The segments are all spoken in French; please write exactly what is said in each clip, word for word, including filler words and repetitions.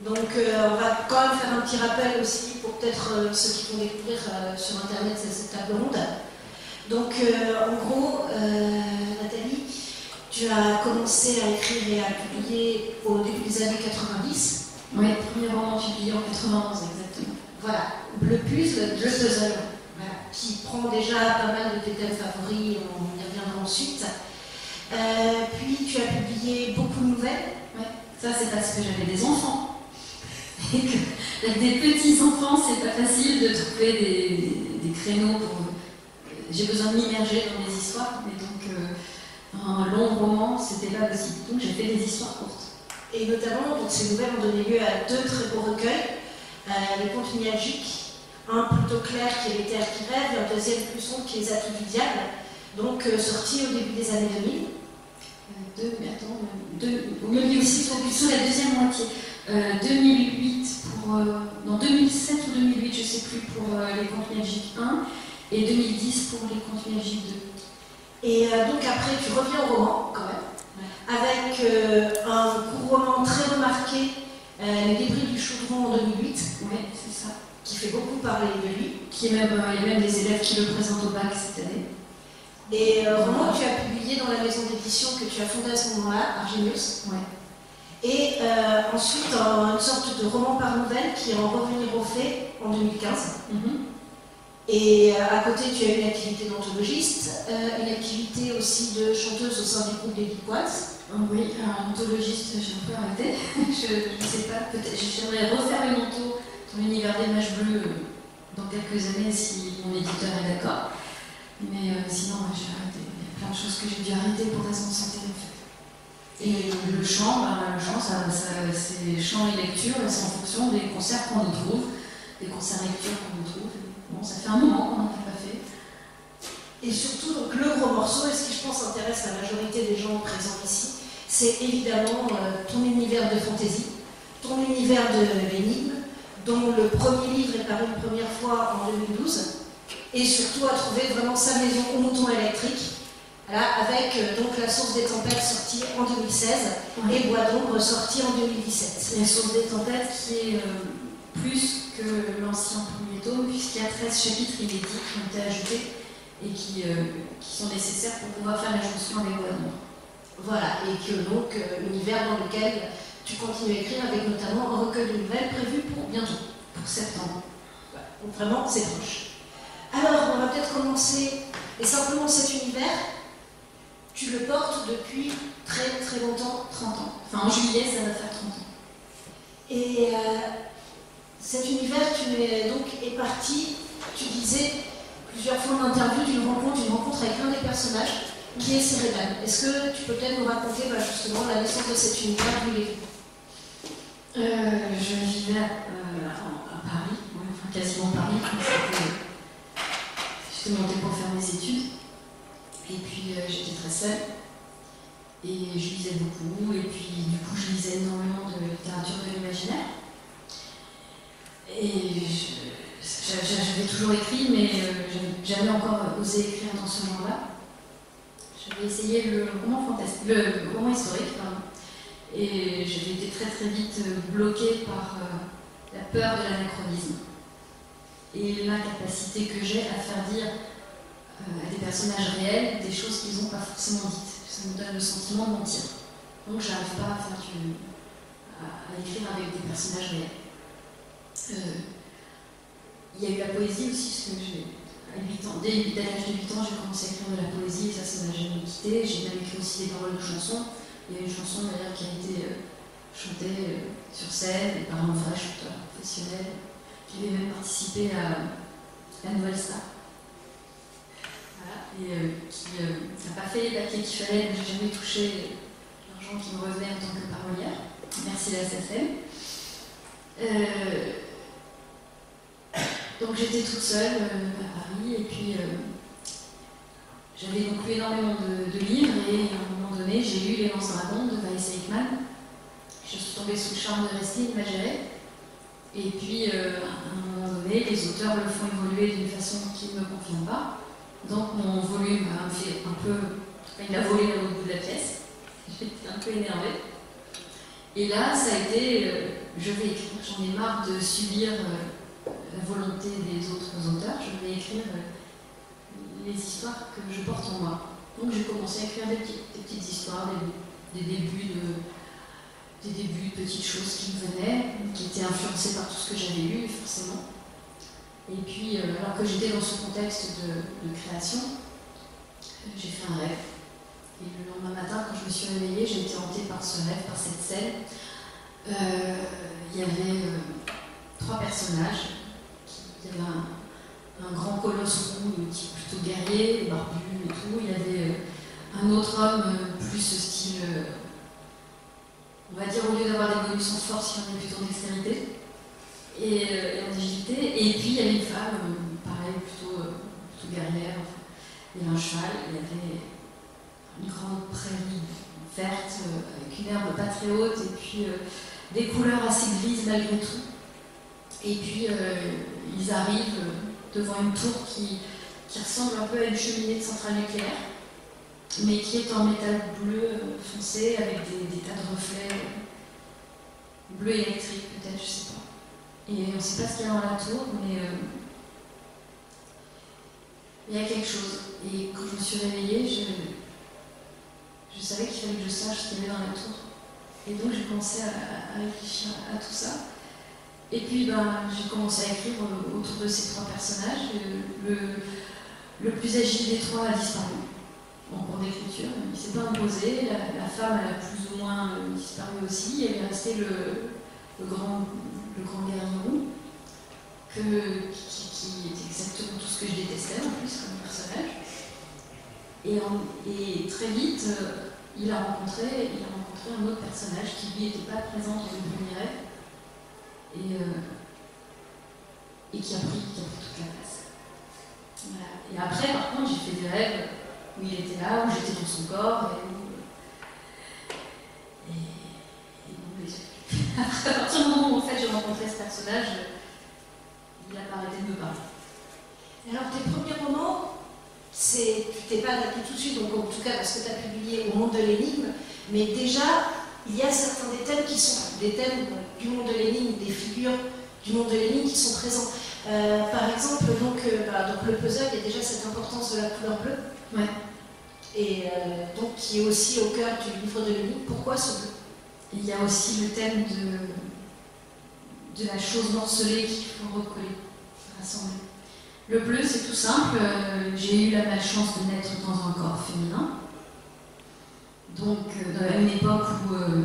Donc euh, on va quand même faire un petit rappel aussi pour peut-être euh, ceux qui vont découvrir euh, sur internet cette table ronde. Donc euh, en gros, euh, Nathalie, tu as commencé à écrire et à publier au début des années quatre-vingt-dix. Oui, le premier roman publié en quatre-vingt-onze exactement. Voilà, Bleu Puzzle, Bleu Puzzle, voilà, qui prend déjà pas mal de tes thèmes favoris, on y reviendra ensuite. Euh, puis tu as publié beaucoup de nouvelles. Oui, ça c'est parce que j'avais des enfants. Et que, avec des petits-enfants, c'est pas facile de trouver des, des créneaux pour... J'ai besoin de m'immerger dans les histoires, mais donc euh, un long roman, c'était pas possible. Donc j'ai fait des histoires courtes. Et notamment, donc, ces nouvelles ont donné lieu à deux très beaux recueils. Euh, les contes myalgiques, un plutôt clair qui est Les Terres qui rêvent, et un deuxième plus sombre qui est Les Atouts du diable, donc euh, sorti au début des années deux mille. Euh, deux, mais attends, deux, au milieu aussi, plutôt la deuxième moitié. Euh, deux mille huit pour. Euh, non, deux mille sept ou deux mille huit, je sais plus, pour euh, les contes myalgiques un, et deux mille dix pour les contes myalgiques deux. Et euh, donc après, tu reviens au roman, quand même, ouais. Avec euh, un court roman très remarqué, euh, Les Débris du Chaudron en deux mille huit. Oui, c'est ça. Qui fait beaucoup parler de lui. Qui est même, euh, il y a même des élèves qui le présentent au bac cette année. Et euh, roman que tu as publié dans la maison d'édition que tu as fondée à ce moment-là, Argenius. Ouais. Et euh, ensuite, euh, une sorte de roman par nouvelle qui est En revenir aux faits en deux mille quinze. Mm-hmm. Et euh, à côté, tu as une activité d'anthologiste, euh, une activité aussi de chanteuse au sein du groupe des Lipoises. Oh oui, un anthologiste, j'ai un peu arrêté. je ne sais pas, peut-être j'aimerais refaire une antho dans l'univers des Mages Bleues euh, dans quelques années si mon éditeur est d'accord. Mais euh, sinon, ouais, j'ai arrêté. Il y a plein de choses que j'ai dû arrêter pour raison de santé en fait. Et le chant, ben, le chant ça, ça, c'est chant et lecture, c'est en fonction des concerts qu'on nous trouve, des concerts lecture qu'on nous trouve. Bon, ça fait un moment qu'on n'en a pas fait. Et surtout, donc, le gros morceau, et ce qui je pense intéresse la majorité des gens présents ici, c'est évidemment euh, ton univers de fantaisie, ton univers de l'énigme, dont le premier livre est paru une première fois en deux mille douze, et surtout à trouver vraiment sa maison au mouton électrique. Là, avec euh, donc La Source des Tempêtes sortie en deux mille seize, ouais. Et Bois d'Ombre sorti en deux mille dix-sept. La Source des Tempêtes qui est euh, plus que l'ancien premier tome, puisqu'il y a treize chapitres inédits qui ont été ajoutés et qui, euh, qui sont nécessaires pour pouvoir faire la jonction avec Bois d'Ombre. Voilà, et que donc euh, l'univers dans lequel tu continues à écrire, avec notamment un recueil de nouvelles prévu pour bientôt, pour septembre. Voilà. Donc vraiment, c'est proche. Alors, on va peut-être commencer, et simplement cet univers, tu le portes depuis très très longtemps, trente ans. Enfin, en juillet, ça va faire trente ans. Et euh, cet univers, tu es donc est parti, tu disais plusieurs fois en interview d'une rencontre, une rencontre avec un des personnages, qui est Cérébrale. Est-ce que tu peux peut-être nous raconter bah, justement la naissance de cet univers, d'où il est euh, Je vivais euh, à Paris, ouais, enfin quasiment Paris, j'étais montée pour faire mes études. Et puis euh, j'étais très seule, et je lisais beaucoup, et puis du coup je lisais énormément de littérature de l'imaginaire. Et j'avais toujours écrit, mais euh, j'avais encore osé écrire dans ce moment-là. J'avais essayé le roman fantastique, le roman historique, pardon, et j'avais été très très vite bloquée par euh, la peur de l'anachronisme et l'incapacité que j'ai à faire dire à des personnages réels, des choses qu'ils n'ont pas forcément dites. Ça me donne le sentiment de mentir. Donc j'arrive pas à faire du... à, à écrire avec des personnages réels. Euh, il y a eu la poésie aussi, parce que j'ai, à huit ans, dès, dès l'âge de huit ans, j'ai commencé à écrire de la poésie, et ça, ça m'a jamais quitté. J'ai même écrit aussi des paroles de chansons. Il y a une chanson d'ailleurs qui a été euh, chantée euh, sur scène par un vrai chanteur professionnel. J'avais même participé à La Nouvelle Star. Et euh, qui n'a euh, pas fait les papiers qu'il fallait, donc j'ai jamais touché l'argent qui me revenait en tant que parolière. Merci la S F M. Euh, donc j'étais toute seule euh, à Paris, et puis euh, j'avais donc lu énormément de, de livres, et à un moment donné j'ai lu Les Lances Dragons de Vanessa Hickman. Je suis tombée sous le charme de Restine Mageret, et puis euh, à un moment donné les auteurs le font évoluer d'une façon qui ne me convient pas. Donc mon volume a fait un peu... Enfin, il a volé au bout de la pièce. J'étais un peu énervée. Et là, ça a été, euh, je vais écrire, j'en ai marre de subir euh, la volonté des autres auteurs, je vais écrire euh, les histoires que je porte en moi. Donc j'ai commencé à écrire des petites, des petites histoires, des, des, débuts de, des débuts de petites choses qui me venaient, qui étaient influencées par tout ce que j'avais lu, forcément. Et puis, euh, alors que j'étais dans ce contexte de, de création, j'ai fait un rêve. Et le lendemain matin, quand je me suis réveillée, j'ai été hantée par ce rêve, par cette scène. Euh, il y avait euh, trois personnages. Il y avait un, un grand colosse roux, plutôt guerrier, barbu et tout. Il y avait euh, un autre homme euh, plus style, euh, on va dire, au lieu d'avoir des bonus en force, il y en avait plutôt en dextérité et, euh, et en agilité. Et puis il y avait une femme, euh, pareil, plutôt, euh, plutôt guerrière. Enfin, il y avait un cheval, il y avait une grande prairie verte euh, avec une herbe pas très haute et puis euh, des couleurs assez grises malgré tout. Et puis euh, ils arrivent devant une tour qui, qui ressemble un peu à une cheminée de centrale nucléaire, mais qui est en métal bleu euh, foncé avec des, des tas de reflets euh, bleu électrique peut-être, je sais pas. Et on ne sait pas ce qu'il y a dans la tour, mais euh, il y a quelque chose. Et quand je me suis réveillée, je, je savais qu'il fallait que je sache ce qu'il y avait dans la tour. Et donc j'ai commencé à, à réfléchir à, à tout ça. Et puis ben, j'ai commencé à écrire autour de ces trois personnages. Le, le plus agile des trois a disparu en cours d'écriture. Il ne s'est pas imposé. La, la femme elle a plus ou moins disparu aussi. Il est resté le, le, grand, le grand guerrier roux, que, qui, qui est exactement tout ce que je détestais en plus comme personnage. Et, en, et très vite, euh, il, a rencontré, il a rencontré un autre personnage qui lui n'était pas présent dans le premier rêve et, euh, et qui, a pris, qui a pris toute la place. Voilà. Et après, par contre, j'ai fait des rêves où il était là, où j'étais dans son corps et où. Et, et où les... Après, à partir du moment où en fait, j'ai rencontré ce personnage, il n'a pas arrêté de me parler. Alors, tes premiers romans, c'est, tu t'es pas adapté tout de suite, donc en tout cas parce que tu as publié Au monde de l'énigme, mais déjà, il y a certains des thèmes qui sont des thèmes du monde de l'énigme, des figures du monde de l'énigme qui sont présents. Euh, par exemple, donc, euh, bah, donc le puzzle, il y a déjà cette importance de la couleur bleue, ouais. et euh, donc qui est aussi au cœur du livre de l'énigme. Pourquoi ce bleu? Il y a aussi le thème de, de la chose morcelée qu'il faut recoller, rassembler. Le bleu, c'est tout simple. Euh, j'ai eu la malchance de naître dans un corps féminin. Donc, euh, dans une époque où, euh,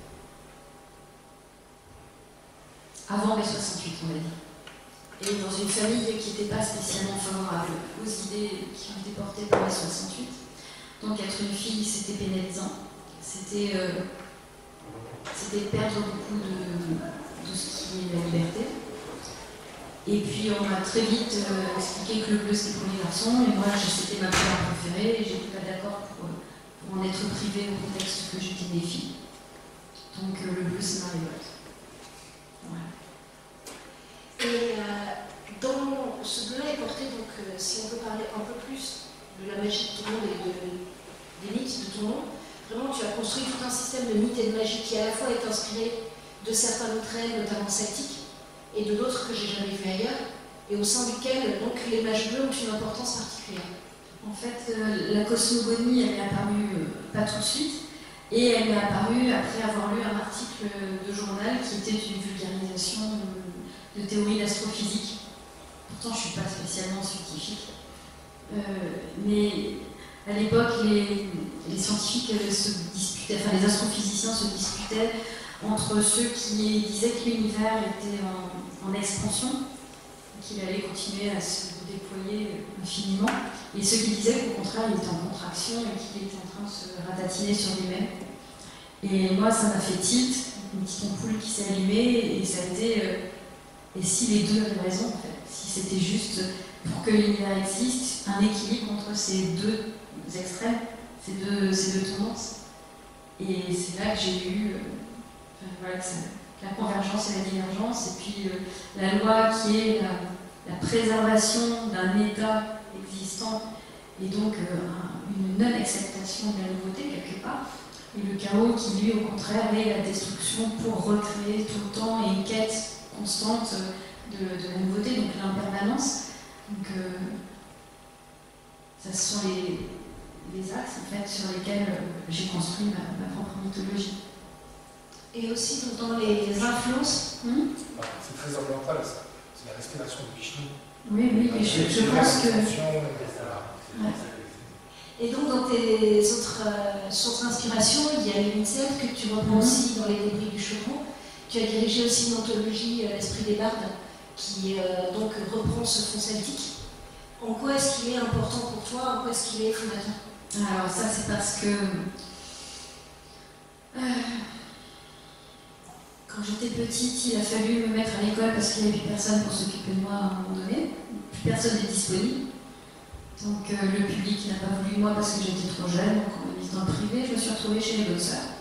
avant mai soixante-huit, on va dire. Et dans une famille qui n'était pas spécialement favorable aux idées qui ont été portées par mai soixante-huit. Donc, être une fille, c'était pénalisant. C'était euh, perdre beaucoup de, de ce qui est la liberté. Et puis on m'a très vite euh, expliqué que le bleu c'était pour les garçons, et moi c'était ma couleur préférée, et j'étais pas d'accord pour, pour en être privée au contexte que j'étais des filles. Donc euh, le bleu c'est ma révolte. Voilà. Et euh, dans ce bleu-là est porté, donc euh, si on peut parler un peu plus de la magie de ton monde et de, des mythes de ton monde, vraiment tu as construit tout un système de mythes et de magie qui à la fois est inspiré de certains autres rêves, notamment celtiques, et de d'autres que j'ai jamais vus ailleurs, et au sein duquel donc, les mages bleus ont une importance particulière. En fait, euh, la cosmogonie, elle est apparue euh, pas tout de suite, et elle est apparue après avoir lu un article de journal qui était une vulgarisation de, de théorie d'astrophysique. Pourtant, je ne suis pas spécialement scientifique, euh, mais à l'époque, les, les scientifiques se disputaient, enfin les astrophysiciens se disputaient entre ceux qui disaient que l'univers était en, en expansion, qu'il allait continuer à se déployer infiniment, et ceux qui disaient qu'au contraire il était en contraction et qu'il était en train de se ratatiner sur lui-même. Et moi ça m'a fait tilt, une petite ampoule qui s'est allumée, et ça a été euh, et si les deux avaient raison en fait, si c'était juste pour que l'univers existe, un équilibre entre ces deux extrêmes, ces deux, ces deux tendances. Et c'est là que j'ai eu euh, Voilà, la convergence et la divergence, et puis euh, la loi qui est la, la préservation d'un état existant, et donc euh, une non-acceptation de la nouveauté quelque part, Et le chaos qui, lui, au contraire, est la destruction pour recréer tout le temps et une quête constante de, de la nouveauté, donc l'impermanence. Donc, euh, ça sont les, les axes, en fait, sur lesquels j'ai construit ma, ma propre mythologie. Et aussi donc, dans les influences. Hmm ah, c'est très oriental, ça. C'est la respiration de Vishnu. Oui, oui, et je, je pense que... Ouais. Et donc, dans tes autres euh, sources d'inspiration, il y a l'UNICEF que tu reprends mmh. aussi dans les débris du chaudron. Tu as dirigé aussi une anthologie, euh, L'Esprit des Bardes, qui euh, donc reprend ce fond celtique. En quoi est-ce qu'il est important pour toi? En quoi est-ce qu'il est fondateur? Alors ça, c'est parce que euh, quand j'étais petite, il a fallu me mettre à l'école parce qu'il n'y avait plus personne pour s'occuper de moi à un moment donné. Plus personne n'est disponible. Donc euh, le public n'a pas voulu de moi parce que j'étais trop jeune, donc on m'a mise dans le privé. Je me suis retrouvée chez les bonnes sœurs.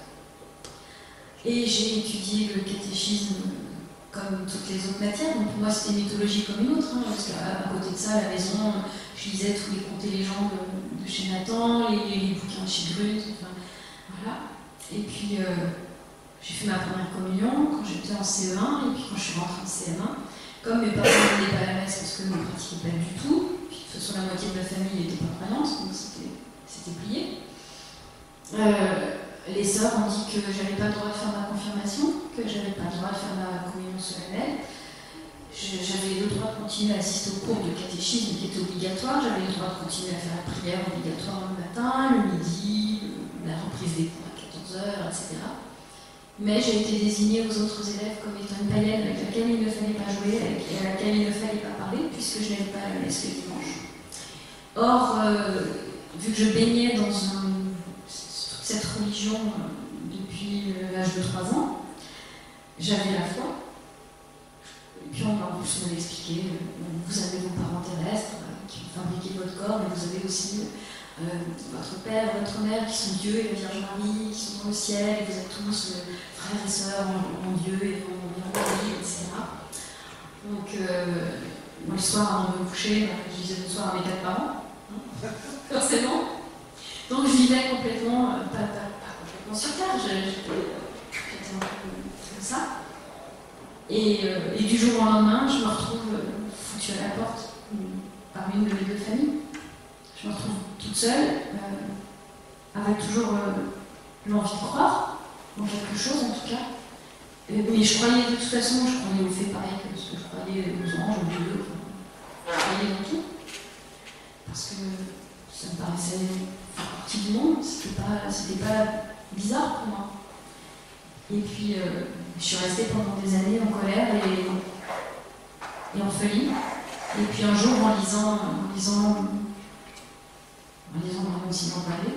Et j'ai étudié le catéchisme comme toutes les autres matières. Donc pour moi, c'était une mythologie comme une autre. Hein, parce qu'à à côté de ça, à la maison, je lisais tous les contes et légendes de, de chez Nathan, les, les bouquins de chez Grut, enfin, voilà. Et puis, euh, j'ai fait ma première communion quand j'étais en C E un, et puis quand je suis rentrée en C M un. Comme mes parents n'allaient pas à la messe parce que je ne pratiquais pas du tout, puis de toute façon, la moitié de la famille n'était pas croyante, donc c'était plié. Euh, les sœurs ont dit que j'avais pas le droit de faire ma confirmation, que j'avais pas le droit de faire ma communion solennelle. J'avais le droit de continuer à assister au cours de catéchisme qui était obligatoire, j'avais le droit de continuer à faire la prière obligatoire le matin, le midi, la reprise des cours à quatorze heures, et cetera. Mais j'ai été désignée aux autres élèves comme étant une païenne avec laquelle il ne fallait pas jouer, et à laquelle il ne fallait pas parler, puisque je n'avais pas la messe le dimanche. Or, euh, vu que je baignais dans un, toute cette religion euh, depuis l'âge de trois ans, j'avais la foi. Et puis on m'a plus expliqué, euh, vous avez vos parents terrestres euh, qui ont fabriqué votre corps, mais vous avez aussi euh, votre père, votre mère qui sont Dieu et la Vierge Marie, qui sont dans le ciel, et vous êtes tous euh, frères et sœurs en, en Dieu et en, en Marie, et cetera. Donc, euh, moi le soir avant de me coucher, bah, je disais bonsoir à mes quatre parents, hein, forcément. Donc je vivais complètement, euh, pas, pas, pas complètement sur terre, j'étais un peu comme ça. Et, euh, et du jour au lendemain, je me retrouve euh, foutue à la porte par une de mes deux familles. Je me retrouve toute seule, euh, avec toujours euh, l'envie de croire en quelque chose en tout cas. Et, mais je croyais de toute façon, je croyais au fait pareil que ce que je croyais aux anges, aux dieux, enfin, je croyais dans tout. Parce que ça me paraissait faire partie du monde, c'était pas, c'était pas bizarre pour moi. Et puis, euh, je suis restée pendant des années en colère et, et en folie. Et puis un jour, en lisant, en lisant, en lisant vraiment aussi dans le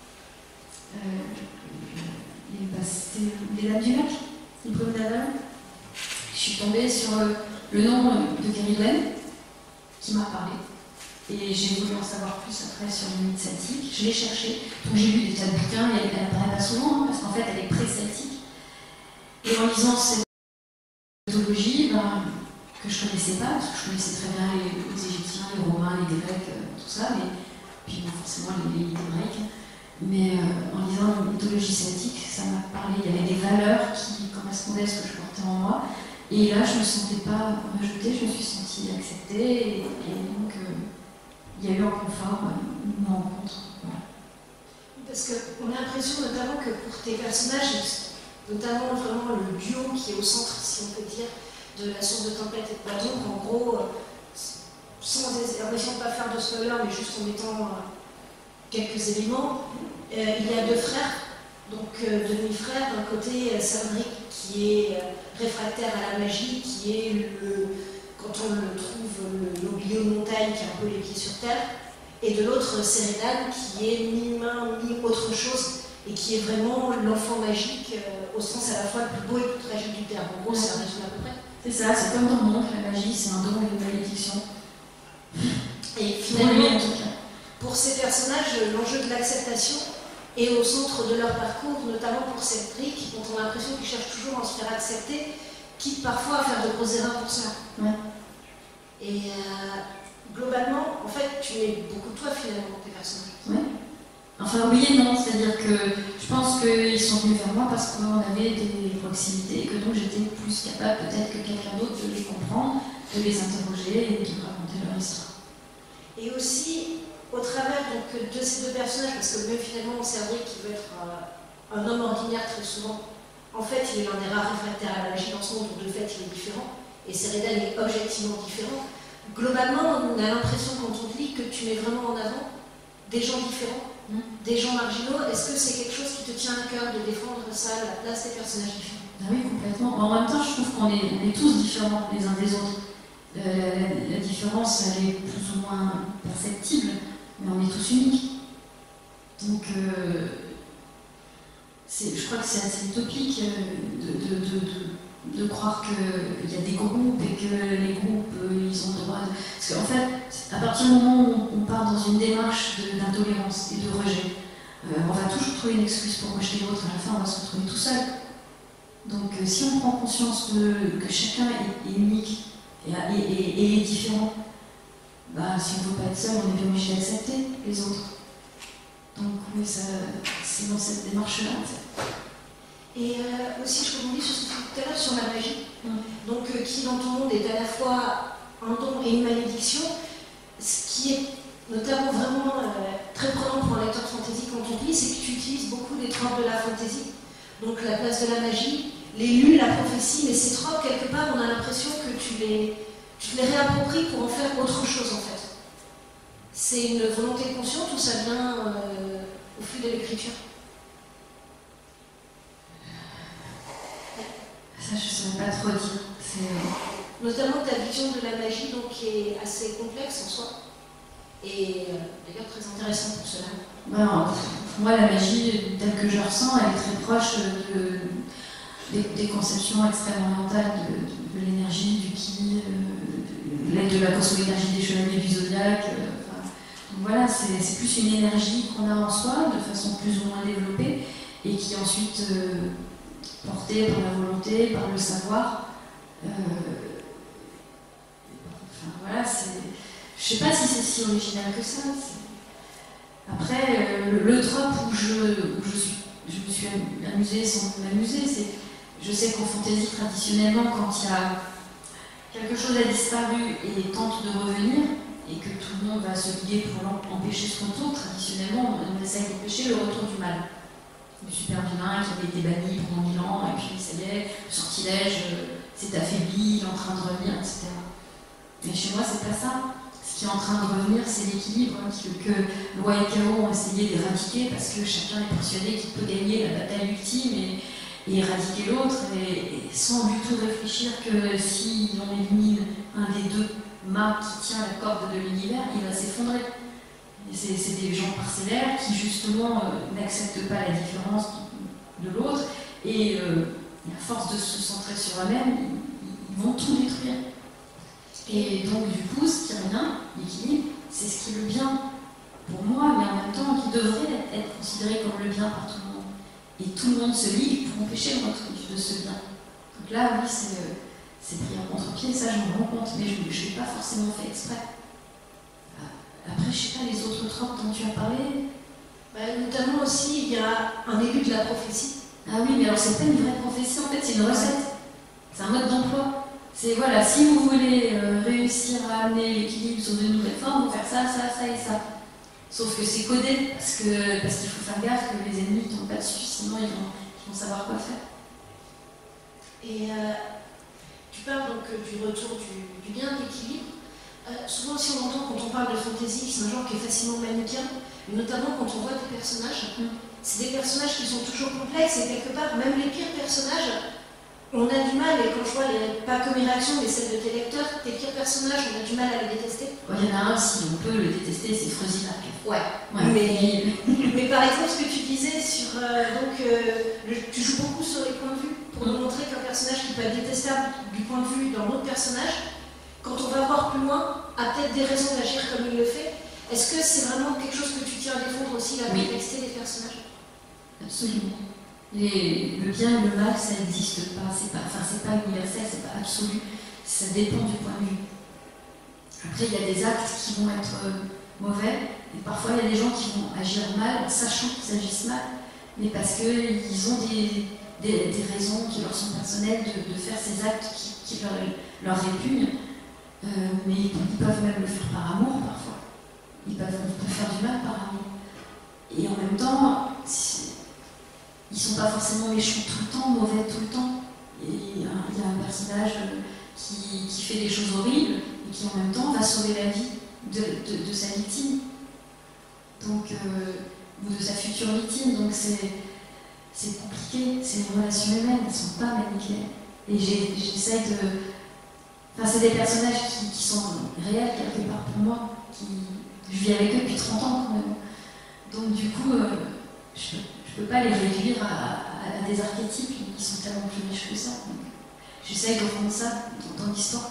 euh, bah, c'était Les Dames du Lac, une promenade. Je suis tombée sur euh, le nom de Gary Glenn, qui m'a parlé. Et j'ai voulu en savoir plus après sur les mythes celtiques. Je l'ai cherché, donc j'ai lu des tas de bouquins, et elle n'apparaît pas souvent, hein, parce qu'en fait, elle est pré-celtique. Et en lisant cette mythologie, ben, que je ne connaissais pas, parce que je connaissais très bien les, les Égyptiens, les Romains, les Grecs, euh, tout ça, mais puis bon, forcément les, les Hébraïques. Mais euh, en lisant la mythologie celtique, ça m'a parlé. Il y avait des valeurs qui correspondaient à ce que je portais en moi. Et là, je ne me sentais pas rejetée, je me suis sentie acceptée. Et, et donc, euh, il y a eu un confort, une rencontre. Voilà. Parce qu'on a l'impression notamment que pour tes personnages, notamment vraiment le duo qui est au centre, si on peut dire, de la source de tempête et de Platon, en gros, sans l'impression de ne pas faire de spoiler, mais juste en mettant euh, quelques éléments, euh, il y a deux frères, donc euh, demi-frères, d'un côté Cédric qui est euh, réfractaire à la magie, qui est le, quand on le trouve, l'oublié aux montagnes, qui a un peu les pieds sur terre, et de l'autre Cérédane qui est mi-humain, mi-autre chose, et qui est vraiment l'enfant magique euh, au sens à la fois le plus beau et le plus tragique du terme. En gros, c'est un résumé à peu près. C'est ça, c'est comme dans le monde, la magie, c'est un don et une malédiction. Et finalement, en tout cas. Pour ces personnages, l'enjeu de l'acceptation est au centre de leur parcours, notamment pour Cédric, dont on a l'impression qu'il cherche toujours à se faire accepter, quitte parfois à faire de grosses erreurs pour cela. Ouais. Et euh, globalement, en fait, tu mets beaucoup de toi finalement dans tes personnages. Ouais. Enfin, oui et non, c'est-à-dire que je pense qu'ils sont venus vers moi parce qu'on avait des proximités et que donc j'étais plus capable peut-être que quelqu'un d'autre de les comprendre, de les interroger et de raconter leur histoire. Et aussi, au travers donc, de ces deux personnages, parce que même finalement, on s'est avoué qu'il veut être un, un homme ordinaire très souvent, en fait, il est l'un des rares réfractaires à la magie dans ce monde où de fait il est différent, et Seridan est objectivement différent. Globalement, on a l'impression quand on lit que tu mets vraiment en avant des gens différents, mmh. des gens marginaux. Est-ce que c'est quelque chose qui te tient à cœur de défendre ça à la place des personnages différents? Ah oui, complètement. En même temps, je trouve qu'on est, on est tous différents les uns des autres. Euh, la, la différence, elle est plus ou moins perceptible, mais on est tous uniques. Donc, euh, je crois que c'est assez utopique de, de, de, de, de croire qu'il y a des groupes et que les groupes, ils ont le droit de... Parce qu'en fait, à partir du moment où on part dans une démarche d'intolérance et de rejet, euh, on va toujours trouver une excuse pour rejeter l'autre. À la fin, on va se retrouver tout seul. Donc, euh, si on prend conscience de, que chacun est, est unique et, et, et, et est différent, bah, si on ne veut pas être seul, on est bien obligé d'accepter les autres. Donc oui, c'est dans cette démarche-là, en fait. Et euh, aussi, je rebondis sur ce que tu disais tout à l'heure sur la magie, mmh. donc euh, qui dans ton monde est à la fois un don et une malédiction, ce qui est notamment vraiment euh, très prenant pour un lecteur de fantasy quand on lit, c'est que tu utilises beaucoup des tropes de la fantasy, donc la place de la magie, l'élu, la prophétie, mais ces tropes, quelque part, on a l'impression que tu les, tu les réappropries pour en faire autre chose, en fait. C'est une volonté consciente ou ça vient euh, au flux de l'écriture? Ça, je ne saurais pas trop dire. Notamment ta vision de la magie, donc, qui est assez complexe en soi, et euh, d'ailleurs très intéressante pour cela. Ben, pour moi, la magie, telle que je la ressens, elle est très proche de, des, des conceptions extrêmement orientales de, de, de l'énergie, du ki, euh, de, de la conso-énergie des chevaliers du zodiaque. Euh, Voilà, c'est plus une énergie qu'on a en soi, de façon plus ou moins développée, et qui est ensuite euh, portée par la volonté, par le savoir. Euh, enfin voilà, je sais pas si c'est si original que ça. Après, euh, le, le trope où, je, où je, suis, je me suis amusée sans m'amuser, c'est je sais qu'en fantaisie, traditionnellement, quand il y a quelque chose a disparu et tente de revenir, et que tout le monde va se lier pour empêcher ce retour, traditionnellement, on essaie d'empêcher le retour du mal. Le super vilain qui avait été banni pendant mille ans, et puis ça y est, le sortilège s'est affaibli, il est en train de revenir, et cetera. Mais chez moi, c'est pas ça. Ce qui est en train de revenir, c'est l'équilibre hein, que, que Loi et Chaos ont essayé d'éradiquer, parce que chacun est persuadé qu'il peut gagner la bataille ultime et, et éradiquer l'autre, et, et sans du tout réfléchir que si on élimine un des deux, mât qui tient la corde de l'univers, il va s'effondrer. C'est des gens parcellaires qui justement euh, n'acceptent pas la différence de l'autre et euh, à force de se centrer sur eux-mêmes, ils, ils vont tout détruire. Et donc du coup, ce qui revient, l'équilibre, c'est ce qui est le bien pour moi, mais en même temps qui devrait être considéré comme le bien par tout le monde. Et tout le monde se lie pour empêcher le retour de ce bien. Donc là, oui, c'est... Euh, c'est pris en contre-pied, ça je me rends compte, mais je ne l'ai pas forcément fait exprès. Après, je ne sais pas, les autres tropes dont tu as parlé. Bah, notamment aussi, il y a un début de la prophétie. Ah oui, mais alors c'est pas une vraie prophétie, en fait, c'est une recette. C'est un mode d'emploi. C'est voilà, si vous voulez euh, réussir à amener l'équilibre sur de nouvelles formes, vous faire ça, ça, ça et ça. Sauf que c'est codé, parce que parce qu'il faut faire gaffe que les ennemis ne tombent pas dessus, sinon ils vont, ils vont savoir quoi faire. Et euh, tu parles donc euh, du retour du, du bien, de l'équilibre. Euh, souvent, si on entend quand on parle de fantasy, c'est un genre qui est facilement manichéen, notamment quand on voit des personnages. Mm. C'est des personnages qui sont toujours complexes et quelque part, même les pires personnages, on a du mal, et quand je vois, les, pas que mes réactions, mais celles de tes lecteurs, tes pires personnages, on a du mal à les détester. Il y en a un, si on peut le détester, c'est Frosillac. Ouais, ouais. Mais, mais par exemple, ce que tu disais sur. Euh, donc, euh, le, tu joues beaucoup sur les points de vue pour nous montrer qu'un personnage qui peut être détestable du point de vue d'un autre personnage, quand on va voir plus loin, a peut-être des raisons d'agir comme il le fait. Est-ce que c'est vraiment quelque chose que tu tiens à défendre aussi, la complexité des personnages? Absolument. Les, le bien et le mal, ça n'existe pas. C'est pas, enfin, c'est pas universel, c'est pas absolu. Ça dépend du point de vue. Après, il y a des actes qui vont être euh, mauvais Et parfois, il y a des gens qui vont agir mal, sachant qu'ils agissent mal, mais parce qu'ils ont des, des, des raisons qui leur sont personnelles de, de faire ces actes qui, qui leur, leur répugnent. Euh, mais ils, ils peuvent même le faire par amour, parfois. Ils peuvent, ils peuvent faire du mal par amour. Et en même temps, ils ne sont pas forcément méchants tout le temps, mauvais tout le temps. Et il y a un personnage qui, qui fait des choses horribles et qui en même temps va sauver la vie de, de, de sa victime. Donc, euh, ou de sa future victime. Donc c'est compliqué, c'est une relation humaine, elles ne sont pas manichéennes. Et j'essaie de... Enfin, c'est des personnages qui, qui sont réels quelque part pour moi. Qui, je vis avec eux depuis trente ans quand même. Donc du coup, euh, je ne peux pas les réduire à, à, à des archétypes qui sont tellement plus riches que ça. J'essaie de rendre ça dans, dans l'histoire.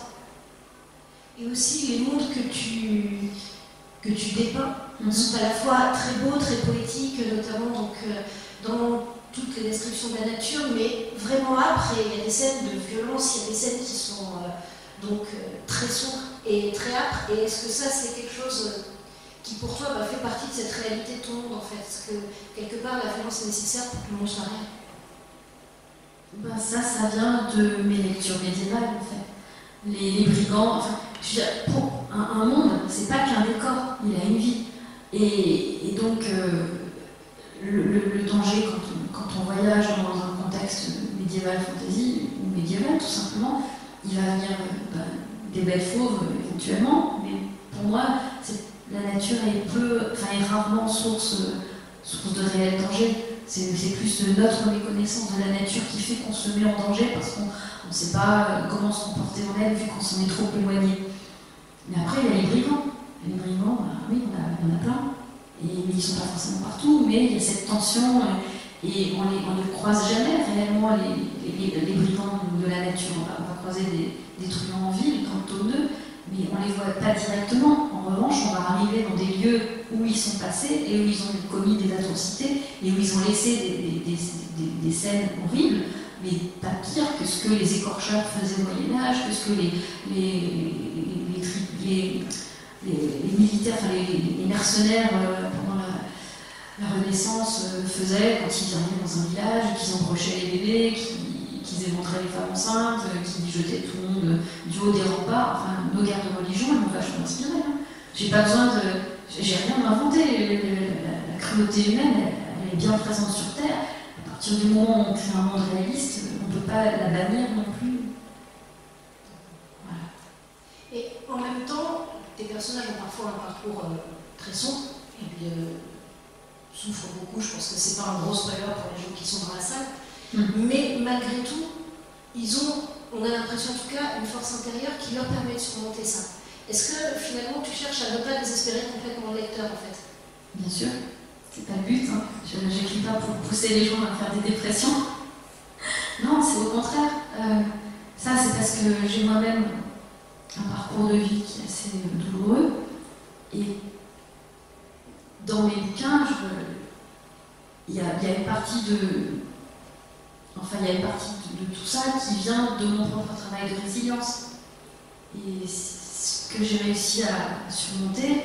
Et aussi les mondes que tu, que tu dépeins mm-hmm. sont à la fois très beaux, très poétiques, notamment donc, euh, dans toutes les descriptions de la nature, mais vraiment âpres. Et il y a des scènes de violence, il y a des scènes qui sont euh, donc euh, très sombres et très âpres. Et est-ce que ça, c'est quelque chose euh, qui pour toi bah, fait partie de cette réalité de ton monde en fait? Parce que quelque part, la violence est nécessaire pour que le monde soit réel. Ben, ça, ça vient de mes lectures médiévales en fait. Les, les brigands, enfin, je veux dire, pour un, un monde, c'est pas qu'un décor, il a une vie. Et, et donc, euh, le, le, le danger quand on, quand on voyage dans un contexte médiéval, fantasy, ou médiéval tout simplement, il va venir euh, ben, des bêtes fauves éventuellement, mais pour moi, la nature est, peu, enfin, est rarement source, source de réel danger. C'est plus notre méconnaissance de la nature qui fait qu'on se met en danger parce qu'on ne sait pas comment se comporter en elle vu qu'on s'en est trop éloigné. Mais après, il y a les brigands. Les brigands, bah, oui, on a, on a plein. Et, mais ils ne sont pas forcément partout, mais il y a cette tension et on, les, on ne croise jamais réellement les, les, les brigands de la nature. On va, on va croiser des, des truands en ville, cantonneux, mais on ne les voit pas directement. En revanche, on va arriver dans des lieux où ils sont passés et où ils ont commis des atrocités et où ils ont laissé des, des, des, des, des scènes horribles, mais pas pire que ce que les écorcheurs faisaient au Moyen-Âge, que ce que les, les, les, les, les, les militaires, enfin les, les mercenaires euh, pendant la, la Renaissance euh, faisaient quand ils arrivaient dans un village, qu'ils embrochaient les bébés, qu'ils qu'ils éventraient les femmes enceintes, qu'ils jetaient tout le monde du haut des remparts. Enfin, nos guerres de religion, elles m'ont vachement inspiré. Hein. J'ai pas besoin de... J'ai rien inventé. La, la cruauté humaine, elle, elle est bien présente sur Terre. À partir du moment où on crée un monde réaliste, on ne peut pas la bannir non plus. Voilà. Et en même temps, tes personnages ont parfois un parcours euh, très sombre et puis euh, souffrent beaucoup. Je pense que c'est pas un gros spoiler pour les gens qui sont dans la salle. Mais malgré tout, ils ont, on a l'impression en tout cas, une force intérieure qui leur permet de surmonter ça. Est-ce que finalement tu cherches à ne pas désespérer complètement le lecteur en fait? Bien sûr, c'est pas le but. Hein. Je n'écris pas pour pousser les gens à faire des dépressions. Non, c'est au contraire. Euh, ça, c'est parce que j'ai moi-même un parcours de vie qui est assez douloureux. Et dans mes bouquins, il y, y a une partie de... Enfin, il y a une partie de, de tout ça qui vient de mon propre travail de résilience. Et ce que j'ai réussi à surmonter,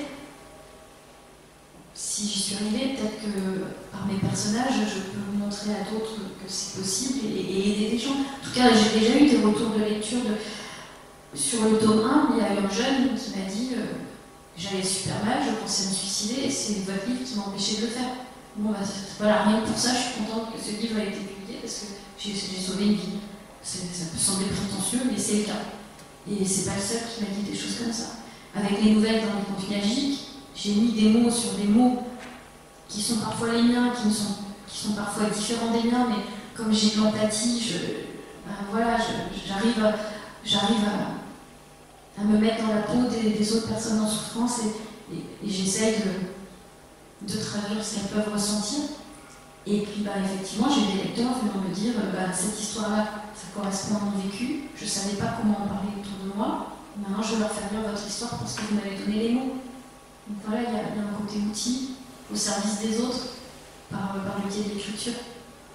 si j'y suis arrivée, peut-être que par mes personnages, je peux montrer à d'autres que c'est possible et, et aider des gens. En tout cas, j'ai déjà eu des retours de lecture de... sur le tome un. Il y a eu un jeune qui m'a dit euh, j'allais super mal, je pensais me suicider et c'est votre livre qui m'a empêché de le faire. Bon, bah, voilà, rien que pour ça, je suis contente que ce livre ait été publié parce que j'ai sauvé une vie. Ça peut sembler prétentieux, mais c'est le cas. Et c'est pas le seul qui m'a dit des choses comme ça. Avec les nouvelles dans les contes magiques, j'ai mis des mots sur des mots qui sont parfois les miens, qui, sont, qui sont parfois différents des miens, mais comme j'ai de l'empathie, je, ben voilà, j'arrive à, j'arrive à, à me mettre dans la peau des, des autres personnes en souffrance et, et, et j'essaye de, de traduire ce qu'elles peuvent ressentir. Et puis bah, effectivement, j'ai des lecteurs venant me dire bah, cette histoire-là, ça correspond à mon vécu, je ne savais pas comment en parler autour de moi, maintenant je vais leur faire lire votre histoire parce que vous m'avez donné les mots. Donc voilà, il y, y a un côté outil au service des autres par, par le biais de l'écriture.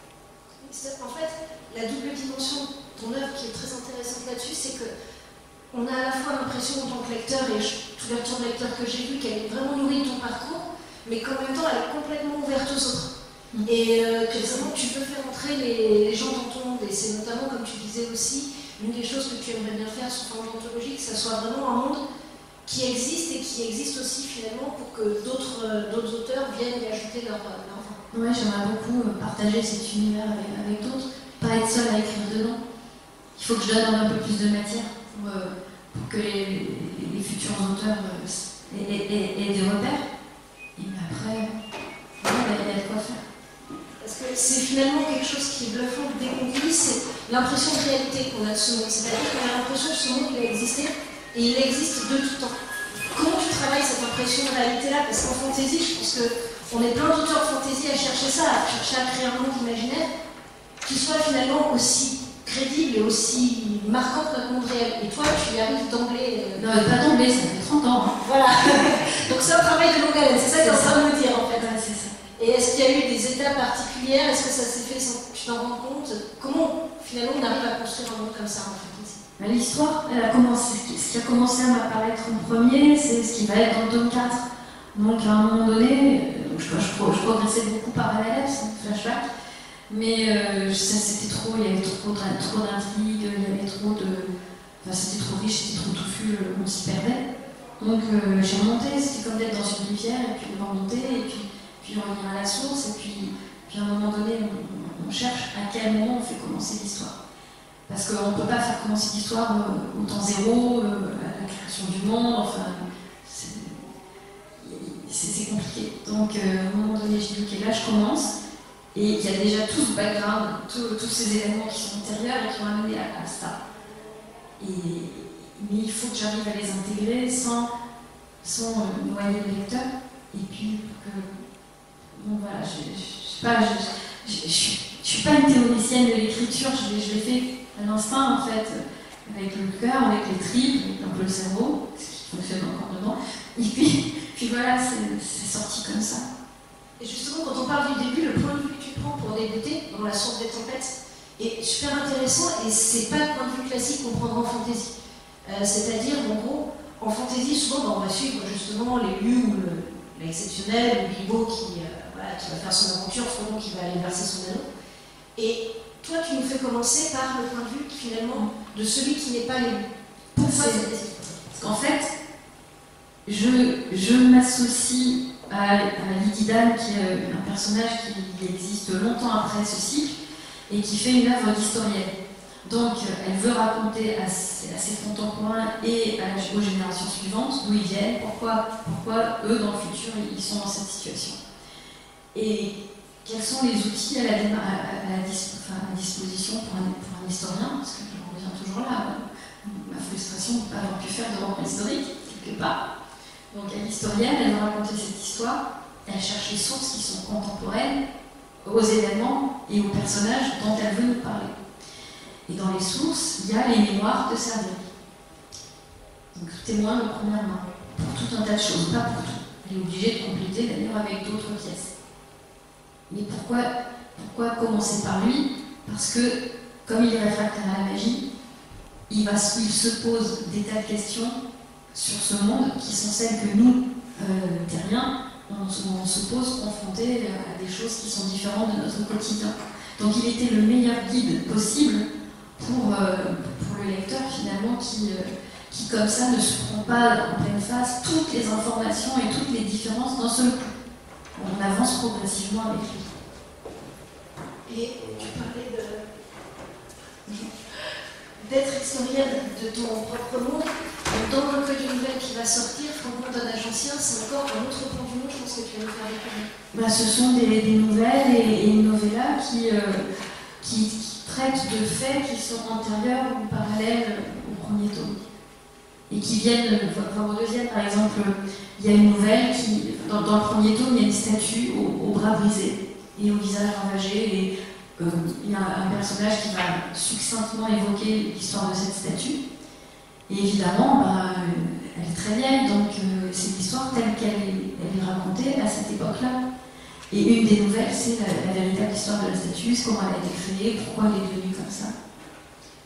En fait, la double dimension de ton œuvre qui est très intéressante là-dessus, c'est que on a à la fois l'impression en tant que lecteur, et je, tous les retours de lecteurs que j'ai vus, qu'elle est vraiment nourrie de ton parcours, mais qu'en même temps elle est complètement ouverte aux autres. Mmh. Et euh, que vraiment tu peux faire entrer les, les gens dans ton monde. Et c'est notamment, comme tu disais aussi, une des choses que tu aimerais bien faire sous forme d'anthologie, que ça soit vraiment un monde qui existe et qui existe aussi finalement pour que d'autres euh, d'autres auteurs viennent y ajouter leur, leur voix. Ouais, j'aimerais beaucoup partager cet univers avec, avec d'autres, pas être seule à écrire dedans. Il faut que je donne un peu plus de matière pour, euh, pour que les, les, les futurs auteurs euh, aient, aient, aient, aient des repères. Et après, ouais, il y a de quoi faire. Parce que c'est finalement quelque chose qui est bluffant dès qu'on lit, c'est l'impression de réalité qu'on a de ce monde. C'est-à-dire qu'on a l'impression que ce monde il a existé et il existe de tout temps. Comment tu travailles cette impression de réalité-là? Parce qu'en fantaisie, je pense qu'on est plein d'auteurs de fantaisie à chercher ça, à chercher à créer un monde imaginaire qui soit finalement aussi crédible et aussi marquant que notre monde réel. Et toi, tu y arrives d'emblée. Euh... Non, pas d'emblée, ça fait trente ans. Hein. Voilà. Donc c'est un travail de longue haleine, c'est ça que tu es en train de me dire en fait. Ouais, c'est ça. Et est-ce qu'il y a eu des étapes particulières? Est-ce que ça s'est fait sans que tu t'en rendes compte? Comment finalement on arrive à construire un monde comme ça en fait? L'histoire, elle a commencé, ce qui a commencé à m'apparaître en premier, c'est ce qui va être dans le tome quatre. Donc à un moment donné, je, je, je, je progressais beaucoup parallèle, c'est un flashback, mais euh, ça c'était trop, il y avait trop, trop d'intrigues, il y avait trop de... Enfin c'était trop riche, c'était trop touffu, on s'y perdait. Donc euh, j'ai remonté, c'était comme d'être dans une rivière, et puis on va remonter, et puis, puis on revient à la source, et puis, puis à un moment donné, on, on cherche à quel moment on fait commencer l'histoire. Parce qu'on ne peut pas faire commencer l'histoire euh, au temps zéro, euh, à la création du monde, enfin, c'est compliqué. Donc, euh, à un moment donné, j'ai dit, ok, là je commence, et il y a déjà tout ce background, tout, tous ces éléments qui sont antérieurs et qui ont amené à, à ça. Et, mais il faut que j'arrive à les intégrer sans, sans euh, noyer le lecteur, et puis que, bon voilà, je ne sais pas, je ne suis pas une théoricienne de l'écriture, je l'ai fait à l'instinct en fait, avec le cœur, avec les tripes, avec un peu le cerveau, ce qui fonctionne encore dedans. Et puis, puis voilà, c'est sorti comme ça. Et justement, quand on parle du début, le point de vue que tu prends pour débuter dans La Source des Tempêtes est super intéressant et c'est pas le point de vue classique qu'on prendra en fantaisie. Euh, C'est-à-dire, en gros, en fantaisie, souvent, bah, on va suivre justement les lieux où l'exceptionnel, le Bilbo qui, euh, voilà, qui va faire son aventure, Frodon qui va aller verser son anneau. Et toi, tu nous fais commencer par le point de vue finalement de celui qui n'est pas l'élu. Pourquoi cette décision? Parce qu'en fait, je, je m'associe à, à Liquidan, qui est un personnage qui existe longtemps après ce cycle et qui fait une œuvre d'historienne. Donc, elle veut raconter à ses, à ses contemporains et à, aux générations suivantes d'où ils viennent, pourquoi, pourquoi eux, dans le futur, ils sont dans cette situation. Et quels sont les outils à la, à, à, à, enfin, à disposition pour un, pour un historien, parce que je reviens toujours là, ma frustration de ne pas avoir pu faire de roman historique, quelque part. Donc à l'historienne, elle va raconter cette histoire, elle cherche les sources qui sont contemporaines aux événements et aux personnages dont elle veut nous parler. Et dans les sources, il y a les mémoires de Servier. Donc témoin de première main, pour tout un tas de choses, pas pour tout. Elle est obligée de compléter d'ailleurs avec d'autres pièces. Mais pourquoi, pourquoi commencer par lui? Parce que, comme il est réfractaire à la magie, il, va, il se pose des tas de questions sur ce monde qui sont celles que nous, euh, terriens, on, on se pose confrontés à des choses qui sont différentes de notre quotidien. Donc il était le meilleur guide possible pour, euh, pour le lecteur finalement qui, euh, qui comme ça ne se prend pas en pleine face toutes les informations et toutes les différences d'un seul coup. On avance progressivement avec lui. Et tu parlais d'être historienne de ton propre monde. Dans le recueil de nouvelles qui va sortir, Frodon d'un Agencien, c'est encore un autre point du monde, je pense que tu vas nous faire découvrir. Bah, ce sont des, des nouvelles et, et une novella qui, euh, qui, qui traitent de faits qui sont antérieurs ou parallèles au premier tome. Et qui viennent, voir au deuxième par exemple, il y a une nouvelle qui, dans, dans le premier tome, il y a une statue au, au bras brisé et au visage ravagé. Et euh, il y a un personnage qui va succinctement évoquer l'histoire de cette statue. Et évidemment, bah, elle est très vieille, donc euh, c'est l'histoire telle qu'elle est, elle est racontée à cette époque-là. Et une des nouvelles, c'est la, la véritable histoire de la statue, comment elle a été créée, pourquoi elle est devenue comme ça.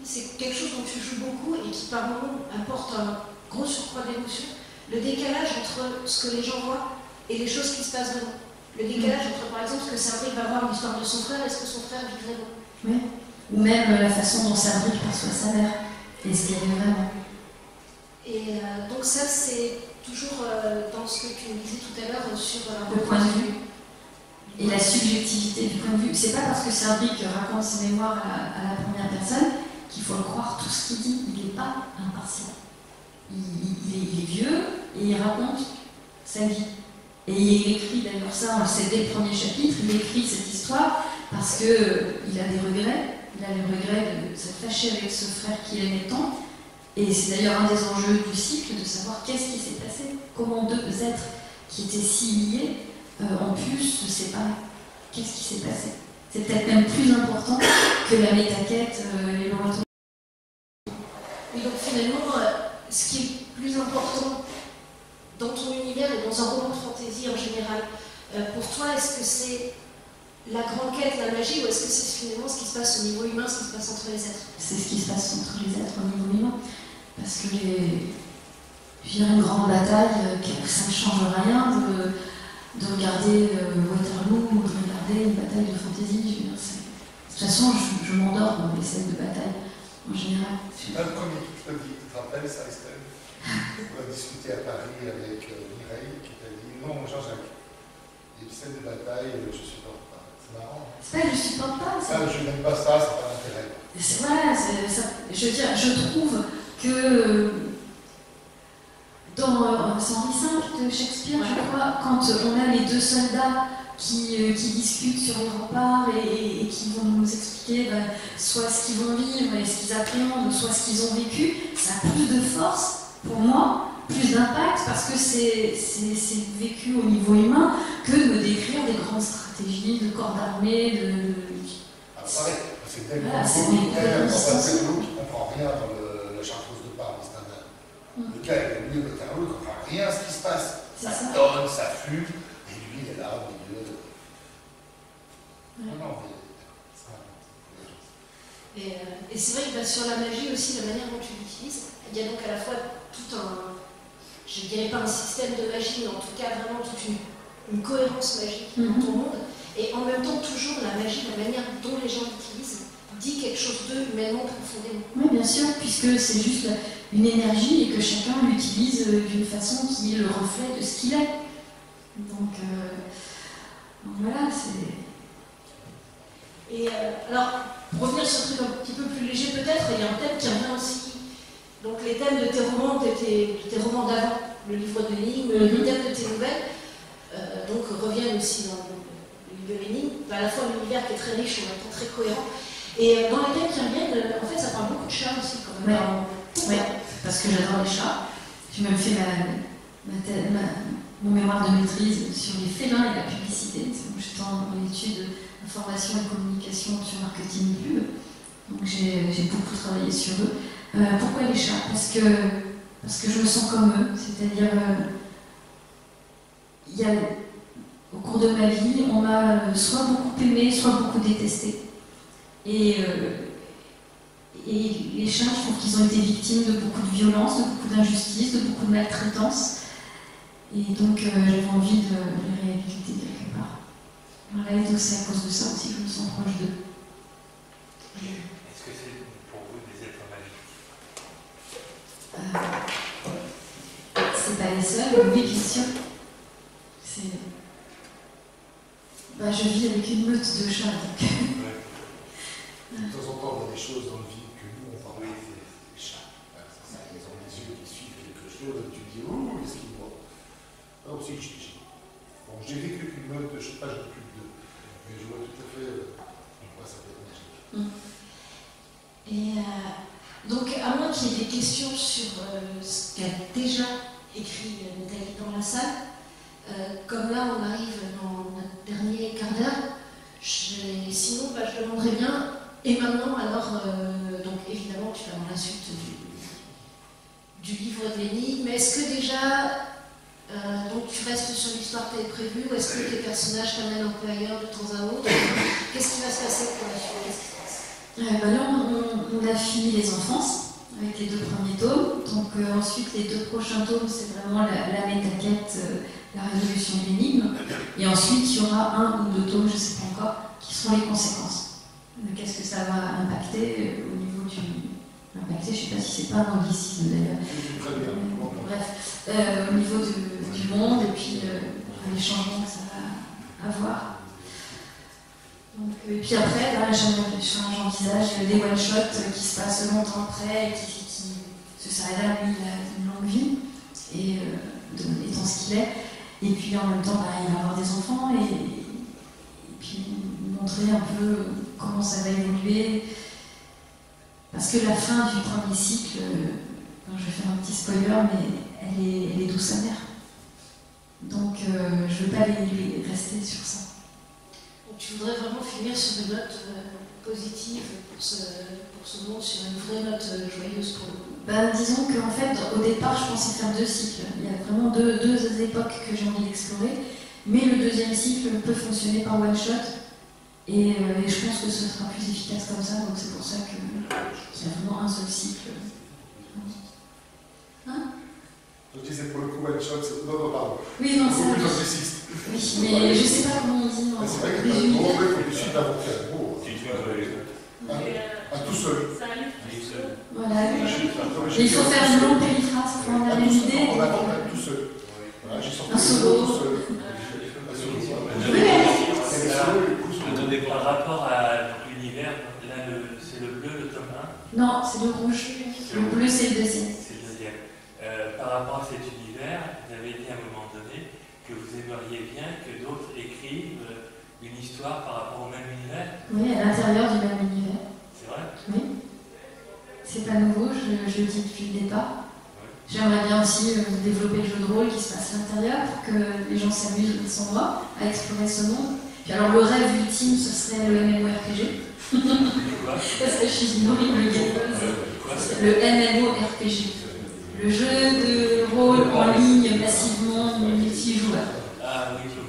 c'est quelque chose dont tu joues beaucoup et qui par moments apporte un gros surcroît d'émotion, le décalage entre ce que les gens voient et les choses qui se passent devant. Le décalage entre, par exemple, ce que Cédric va voir l'histoire de son frère et ce que son frère vit vraiment. Oui. Ou même la façon dont Cédric perçoit sa mère et ce qu'elle est vraiment. Et euh, donc ça, c'est toujours euh, dans ce que tu me disais tout à l'heure sur euh, le point de vue et la subjectivité du point de vue. C'est pas parce que Cédric raconte ses mémoires à la, à la première personne qu'il faut le croire tout ce qu'il dit. Il n'est pas impartial. Il, il, est, il est vieux et il raconte sa vie. Et il écrit d'ailleurs ça, on le sait dès le premier chapitre, il écrit cette histoire parce qu'il a des regrets. Il a le regret de se fâcher avec ce frère qu'il aimait tant. Et c'est d'ailleurs un des enjeux du cycle de savoir qu'est-ce qui s'est passé, comment deux êtres qui étaient si liés euh, ont pu se séparer. Qu'est-ce qui s'est passé? C'est peut-être même plus important que la métaquête, euh, les lointains. Et donc finalement, euh, ce qui est plus important dans ton univers et dans un roman de fantasy en général, euh, pour toi, est-ce que c'est la grande quête, la magie, ou est-ce que c'est finalement ce qui se passe au niveau humain, ce qui se passe entre les êtres? C'est ce qui se passe entre les êtres au niveau humain. Parce que les... je dirais une grande bataille, ça ne change rien de, de regarder euh, Waterloo ou de regarder une bataille de fantasy. Je veux dire, c'est... De toute façon, je, je m'endors dans les scènes de bataille, en général. C'est pas le premier qui te le dit, tu te rappelles ça, Estelle? On a discuté à Paris avec euh, Mireille qui t'a dit non, Jean-Jacques, les scènes de bataille, je supporte pas. C'est marrant. Hein? C'est pas que je supporte pas. Ça, je n'aime pas ça, ça n'a pas d'intérêt. C'est, voilà, c'est, ça, je veux dire, je trouve que dans euh, c'est Henri cinq de Shakespeare, je crois, quand on a les deux soldats qui, euh, qui discutent sur les remparts et, et qui vont nous expliquer ben, soit ce qu'ils vont vivre et ce qu'ils appréhendent, soit ce qu'ils ont vécu, ça a plus de force pour moi, plus d'impact, parce que c'est, c'est, c'est vécu au niveau humain que de me décrire des grandes stratégies de corps d'armée, de... Ah, pareil, c'est tellement voilà, c'est compliqué, c'est tellement qui ne comprend rien dans le, la chartreuse de Parme, c'est un âne. Mm. Le gars, il est au milieu de Waterloo, il ne comprend rien à ce qui se passe. Ça, ça donne, ça fume, et lui, il est là au milieu de... Ouais. Non, non, mais... Et, euh, et c'est vrai que bah, sur la magie aussi, la manière dont tu l'utilises, il y a donc à la fois tout un, je ne dirais pas un système de magie, mais en tout cas vraiment toute une, une cohérence magique mm-hmm. dans ton monde, et en même temps toujours la magie, la manière dont les gens l'utilisent, dit quelque chose d'eux humainement profondément. Oui, bien sûr, puisque c'est juste une énergie et que chacun l'utilise d'une façon qui est le reflet de ce qu'il est. Donc, euh, donc voilà, c'est... Et euh, alors, pour revenir sur un truc un petit peu plus léger peut-être, il y a un thème qui revient aussi. Donc les thèmes de tes romans, de tes, de tes romans d'avant, le livre de l'énigme, mm-hmm. les thèmes de tes nouvelles, euh, donc reviennent aussi dans le, le livre de l'énigme. À la fois l'univers qui est très riche, en même temps très cohérent. Et euh, dans les thèmes qui reviennent, en fait ça parle beaucoup de chats aussi quand même. Ouais, ouais. Parce que j'adore les chats. J'ai même fait ma, ma, ma, mon mémoire de maîtrise sur les félins et la publicité. J'étais en, en études information et communication sur marketing pub. Donc j'ai, j'ai beaucoup travaillé sur eux. Euh, pourquoi les chats? Parce que, parce que je me sens comme eux. C'est-à-dire, euh, il y a, au cours de ma vie, on m'a soit beaucoup aimé, soit beaucoup détesté. Et, euh, et les chats, je trouve qu'ils ont été victimes de beaucoup de violence, de beaucoup d'injustice, de beaucoup de maltraitance. Et donc euh, j'avais envie de les réhabiliter quelque part. Voilà, et donc c'est à cause de ça aussi que je me sens proche d'eux. Est-ce que c'est pour vous des êtres magiques? euh, C'est pas les seuls, oui, bien sûr. C'est... Bah, je vis avec une meute de chats, donc... Ouais. De temps en temps, on a des choses dans le vide que nous, on voit. Oui, c'est des chats. Ça, ils ont des yeux qui suivent quelque chose, et tu dis, ouh, qu'est-ce qu'ils voient? Ah, aussi, je dis. Bon, j'ai vécu avec une meute, je ne sais pas, j'ai plus de deux. Mais je vois tout à fait, euh, moi, ça peut être magique. Mmh. Et euh, donc, à moins qu'il y ait des questions sur euh, ce qu'a déjà écrit euh, Nathalie dans la salle, euh, comme là, on arrive dans notre dernier quart d'heure, je, sinon, bah, je demanderais bien. Et maintenant, alors, euh, donc évidemment, tu vas dans la suite du, du livre de l'énigme, mais est-ce que déjà, euh, donc tu restes sur l'histoire que tu avais prévue, ou est-ce que tes personnages t'amènent un peu ailleurs de temps à autre? Qu'est-ce qui va se passer pour la suite? Qu'est-ce qui se passe? euh, bah là, on, on a fini les enfances avec les deux premiers tomes. Donc euh, ensuite, les deux prochains tomes, c'est vraiment la, la métaquête, euh, la résolution de l'énigme. Et ensuite, il y aura un ou deux tomes, je ne sais pas encore, qui seront les conséquences. Euh, Qu'est-ce que ça va impacter euh, au niveau du... Impacter, je ne sais pas si c'est pas un anglicisme d'ailleurs. Euh, bref, euh, au niveau de, du monde et puis euh, les changements que ça va avoir. Donc, et puis après, là, j'envisage des one-shots qui se passent longtemps après, et qui, qui ce Sarada, lui, il a une longue vie, et euh, de, étant ce qu'il est. Et puis en même temps, bah, il va avoir des enfants, et, et puis montrer un peu comment ça va évoluer. Parce que la fin du premier cycle, euh, je vais faire un petit spoiler, mais elle est, elle est douce amère. Donc euh, je ne veux pas les, les rester sur ça. Donc tu voudrais vraiment finir sur une note euh, positive pour ce, pour ce monde, sur une vraie note euh, joyeuse pour nous. Ben, disons qu'en fait, au départ, je pensais faire deux cycles. Il y a vraiment deux, deux époques que j'ai envie d'explorer. Mais le deuxième cycle peut fonctionner par one-shot. Et, euh, et je pense que ce sera plus efficace comme ça. Donc c'est pour ça qu'il y a vraiment un seul cycle. Hein? Je disais pour le coup one-shot, c'est... Non, non, pardon. Oui, non, c'est plus anglicisme. Oui, mais je ne sais pas comment on dit. Ah, c'est vrai que les univers, il faut que tu suives l'avocat. Beau. À tout seul. Voilà. Et il faut faire une longue périphrase pour en avoir une idée. On attend même tout seul. Voilà, j'ai sorti un solo. Tout seul. Attendez, par rapport à l'univers, là c'est le bleu, le tome un. Non, c'est le rouge. Le bleu, c'est le deuxième. C'est le deuxième. Euh, par rapport à cet univers, vous avez dit à un moment donné que vous aimeriez bien que d'autres écrivent une histoire par rapport au même univers. Oui, à l'intérieur du même univers. C'est vrai? Oui. C'est pas nouveau, je, je le dis depuis le départ. Oui. J'aimerais bien aussi euh, développer le jeu de rôle qui se passe à l'intérieur pour que les gens s'amusent sans moi à explorer ce monde. Puis alors le rêve ultime, ce serait le MMORPG. Parce que je suis une horrible gameuse. Le MMORPG. Le jeu de rôle en ligne massivement multijoueur. Ah oui, je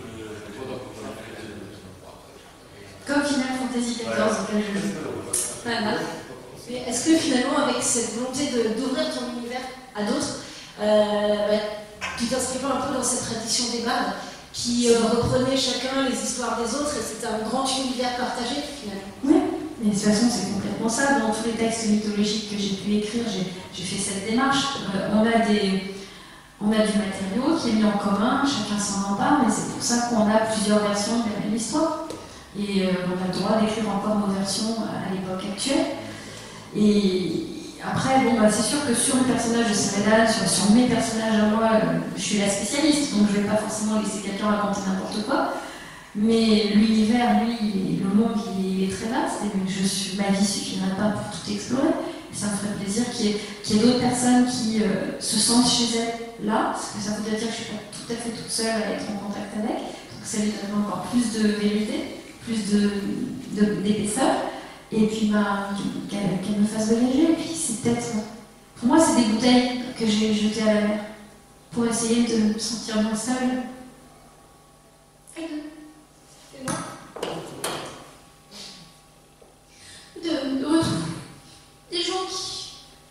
Comme Final Fantasy quatorze auquel je joue. Voilà. Mais est-ce que finalement, avec cette volonté de- d'ouvrir ton univers à d'autres, euh, bah, tu t'inscris pas un peu dans cette tradition des bardes qui euh, reprenaient chacun les histoires des autres et c'était un grand univers partagé finalement? Oui, mais de toute façon, c'est complètement ça. Dans tous les textes mythologiques que j'ai pu écrire, j'ai j'ai fait cette démarche. Euh, on, a des, on a du matériau qui est mis en commun, chacun s'en empare, mais c'est pour ça qu'on a plusieurs versions de la même histoire. Et euh, on a le droit d'écrire encore nos versions à l'époque actuelle. Et après, bon, bah, c'est sûr que sur le personnage de Seredan, sur, sur mes personnages à moi, euh, je suis la spécialiste, donc je ne vais pas forcément laisser quelqu'un raconter n'importe quoi. Mais l'univers, lui, le monde, il est très vaste, et je suis, ma vie ne suffira pas pour tout explorer. Et ça me ferait plaisir qu'il y ait, qu'il y ait d'autres personnes qui euh, se sentent chez elles là, parce que ça voudrait dire que je ne suis pas tout à fait toute seule à être en contact avec. Donc ça lui donne encore plus de vérité, plus de, de, d'épaisseur. Et puis bah, qu'elle, qu'elle me fasse voyager. Et puis c'est peut-être. Pour moi, c'est des bouteilles que j'ai jetées à la mer pour essayer de me sentir moins seule. Et moi De, de retrouver des gens qui.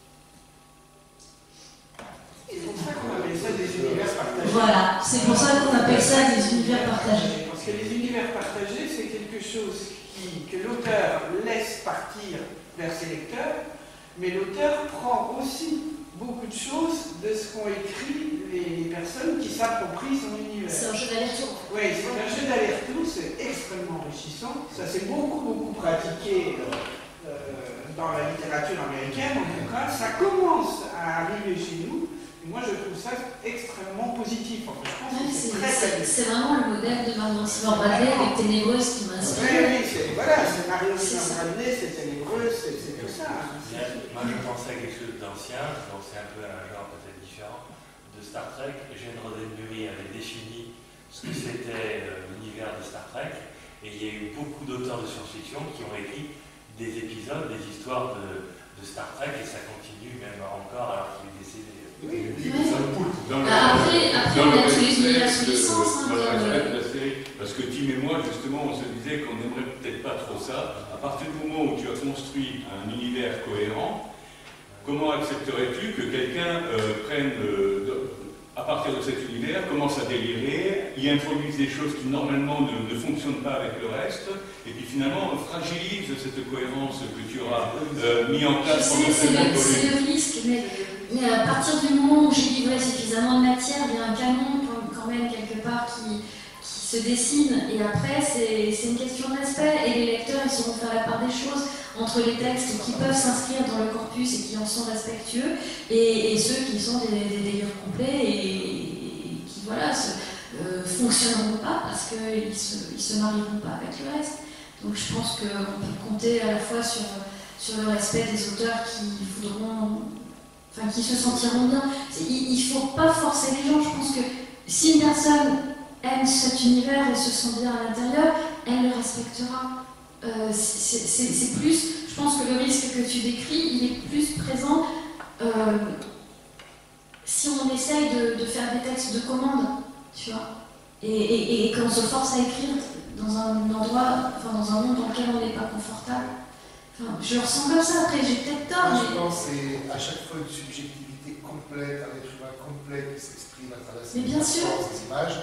C'est pour ça qu'on appelle ça des univers partagés. Voilà, c'est pour ça qu'on appelle ça des univers partagés. Parce que les univers partagés, c'est quelque chose qui, que l'auteur laisse partir vers ses lecteurs, mais l'auteur prend aussi beaucoup de choses de ce qu'ont écrit les, les personnes qui s'approprient son univers. C'est un jeu d'aller-retour. Oui, c'est un jeu d'aller-retour, c'est extrêmement enrichissant. Ça s'est beaucoup, beaucoup pratiqué euh, dans la littérature américaine, en tout cas. Ça commence à arriver chez nous. Et moi, je trouve ça extrêmement positif. Enfin, je pense Ouais, que c'est, c'est très, c'est, très c'est vraiment le modèle de Marion Simon Bradley avec Ténébreuse qui m'a Oui, inspiré. oui, c'est, voilà, c'est Mario C'est ça. Bradley, c'est ténébreux, c'est, c'est tout ça. Moi, je pensais à quelque chose d'ancien, donc c'est un peu un genre peut-être différent de Star Trek. Gene Roddenberry avait défini ce que c'était euh, l'univers de Star Trek, et il y a eu beaucoup d'auteurs de science-fiction qui ont écrit des épisodes, des histoires de, de Star Trek, et ça continue même encore alors qu'il est décédé. Oui, Oui, ça me poule. Dans le- Bah, après, après dans on a le tous les respect univers sous de- licence. Hein, dans le bien, respect euh, de la série. Parce que Tim et moi, justement, on se disait qu'on n'aimerait peut-être pas trop entre ça. À partir du moment où tu as construit un univers cohérent, comment accepterais-tu que quelqu'un euh, prenne, euh, de, à partir de cet univers, commence à délirer, y introduise des choses qui normalement ne, ne fonctionnent pas avec le reste, et puis finalement fragilise cette cohérence que tu auras euh, mis en place pendant c'est cette le, c'est le risque, mais, mais à partir du moment où j'ai livré suffisamment de matière, il y a un canon quand même quelque part qui, qui se dessine, et après c'est une question de respect, et les lecteurs ils sauront faire la part des choses entre les textes qui peuvent s'inscrire dans le corpus et qui en sont respectueux, et, et ceux qui sont des, des délires complets et, et qui voilà, se, euh, fonctionneront pas parce qu'ils ne se, ils se marieront pas avec le reste. Donc je pense qu'on peut compter à la fois sur, sur le respect des auteurs qui voudront, enfin qui se sentiront bien. Il ne faut pas forcer les gens. Je pense que si une personne aime cet univers et se sent bien à l'intérieur, elle le respectera. Euh, c'est plus, je pense que le risque que tu décris, il est plus présent euh, si on essaye de, de faire des textes de commande, tu vois, et, et, et qu'on se force à écrire dans un endroit, enfin dans un monde dans lequel on n'est pas confortable. Enfin, je ressens comme ça, après j'ai peut-être tort. Moi, mais... je pense que c'est à chaque fois une subjectivité complète, un être humain complet qui s'exprime à travers ces images.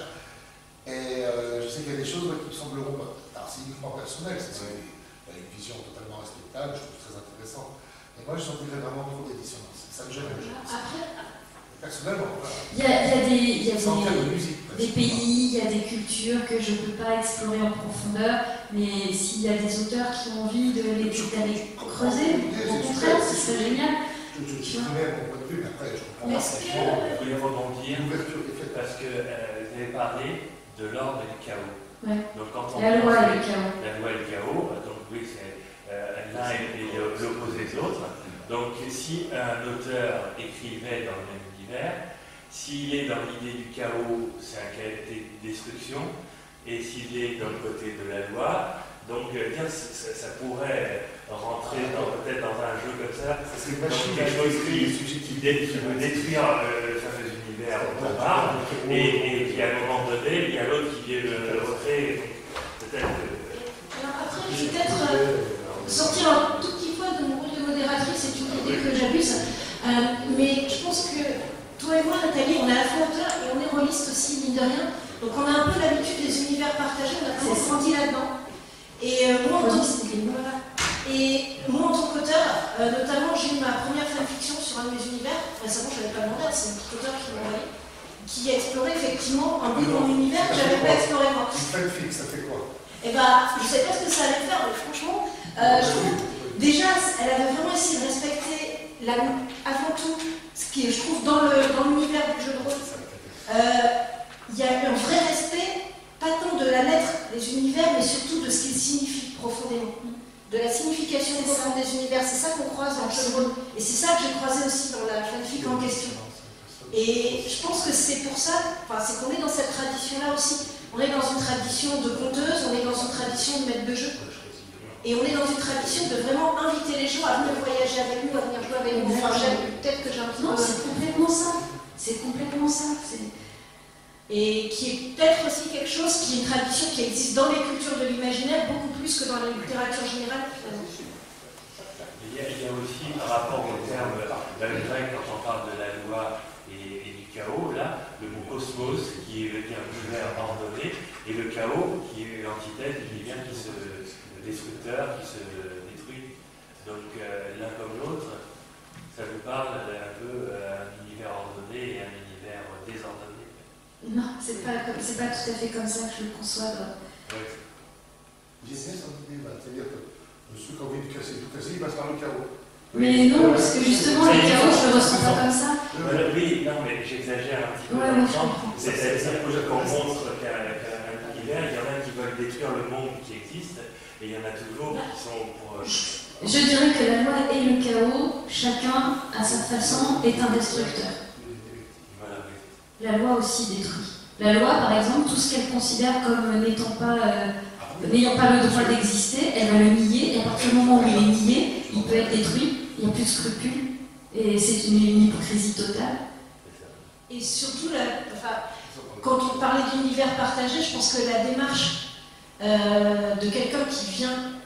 Et euh, je sais qu'il y a des choses moi, qui me sembleront pas. Alors c'est uniquement personnel, c'est une vision totalement respectable, je trouve très intéressant. Mais moi je sentirais vraiment trop des dissonances. Ça me gêne. Personnellement. Il y a, il y a des, il y a des, de musique, des pays, il y a des cultures que je ne peux pas explorer en profondeur, mais s'il y a des auteurs qui ont envie de les creuser, au contraire, ce serait génial. Je dirais mon point de vue, mais après je comprends pas. Que... Je voulais rebondir parce que euh, vous avez parlé de l'ordre et du chaos. Ouais. Donc, quand on la loi et le chaos. La loi et le chaos, donc oui, c'est euh, l'un et l'opposé de l'autre. Donc si un auteur écrivait dans le même univers, s'il est dans l'idée du chaos, c'est un cas de destruction, et s'il est dans le côté de la loi, donc bien, ça, ça pourrait rentrer peut-être dans un jeu comme ça, c'est quelque chose qui, qui, qui veut détruire euh, le fameux univers au part, et, et puis à un moment donné, il y a l'autre qui vient le, le retrait, peut-être... Alors après, je vais peut-être euh, sortir un tout petit peu de mon rôle de modératrice, c'est une idée que j'abuse, euh, mais je pense que toi et moi, Nathalie, on est à la fois auteur et on est rôliste aussi, mine de rien, donc on a un peu l'habitude des univers partagés, on a vraiment grandi là-dedans. Et euh, moi, en tant voilà. Et moi, en tant qu'auteur, euh, notamment, j'ai eu ma première fanfiction sur un de mes univers. Récemment, je n'avais pas demandé, c'est un petit auteur qui m'a envoyé, qui explorait effectivement un bout de mon univers que je n'avais pas exploré moi. Une fanfic, ça fait quoi? Eh bien, je ne sais pas ce que ça allait faire, mais franchement, euh, je trouve, déjà, elle avait vraiment essayé de respecter, la, avant tout, ce qui est, je trouve, dans l'univers du jeu de rôle. Il euh, y a eu un vrai respect, pas tant de la lettre des univers, mais surtout de ce qu'ils signifient profondément. De la signification profonde des univers, c'est ça qu'on croise dans le jeu de rôle. Et c'est ça que j'ai croisé aussi dans la fanfic en question. Et je pense que c'est pour ça, enfin, c'est qu'on est dans cette tradition-là aussi. On est dans une tradition de conteuse, on est dans une tradition de maître de jeu. Et on est dans une tradition de vraiment inviter les gens à venir voyager avec nous, à venir jouer avec nous. Enfin, peut-être que j'ai un petit peu... Non, c'est complètement ça. C'est complètement ça. Et qui est peut-être aussi quelque chose qui est une tradition qui existe dans les cultures de l'imaginaire beaucoup plus que dans la littérature générale. Il y a, il y a aussi par rapport au terme grec, quand on parle de la loi et, et du chaos, là, le mot cosmos qui veut dire univers ordonné, et le chaos qui est l'antithèse du univers qui se le destructeur, qui se détruit. Donc euh, l'un comme l'autre, ça vous parle un peu euh, un univers ordonné et un univers désordonné. Non, c'est pas, pas tout à fait comme ça que je le conçois. Ouais. J'ai bien cette idée, c'est-à-dire que ceux qui ont envie de casser tout casser, ils passent par le chaos. Mais non, parce que justement, le chaos, je le ressens pas comme ça. Euh, oui, non, mais j'exagère un petit peu. Ouais, dans le oui, temps. C'est-à-dire qu'on montre qu'à un univers, il y en a qui veulent détruire le monde qui existe, et il y en a toujours qui sont pour... Euh... Je dirais que la loi et le chaos, chacun, à sa façon, est un destructeur. La loi aussi détruit. La loi, par exemple, tout ce qu'elle considère comme n'étant pas, euh, n'ayant pas le droit d'exister, elle va le nier, et à partir du moment où il est nié, il peut être détruit, il n'y a plus de scrupules, et c'est une, une hypocrisie totale. Et surtout, la, enfin, quand on parlait d'univers partagé, je pense que la démarche euh, de quelqu'un qui vient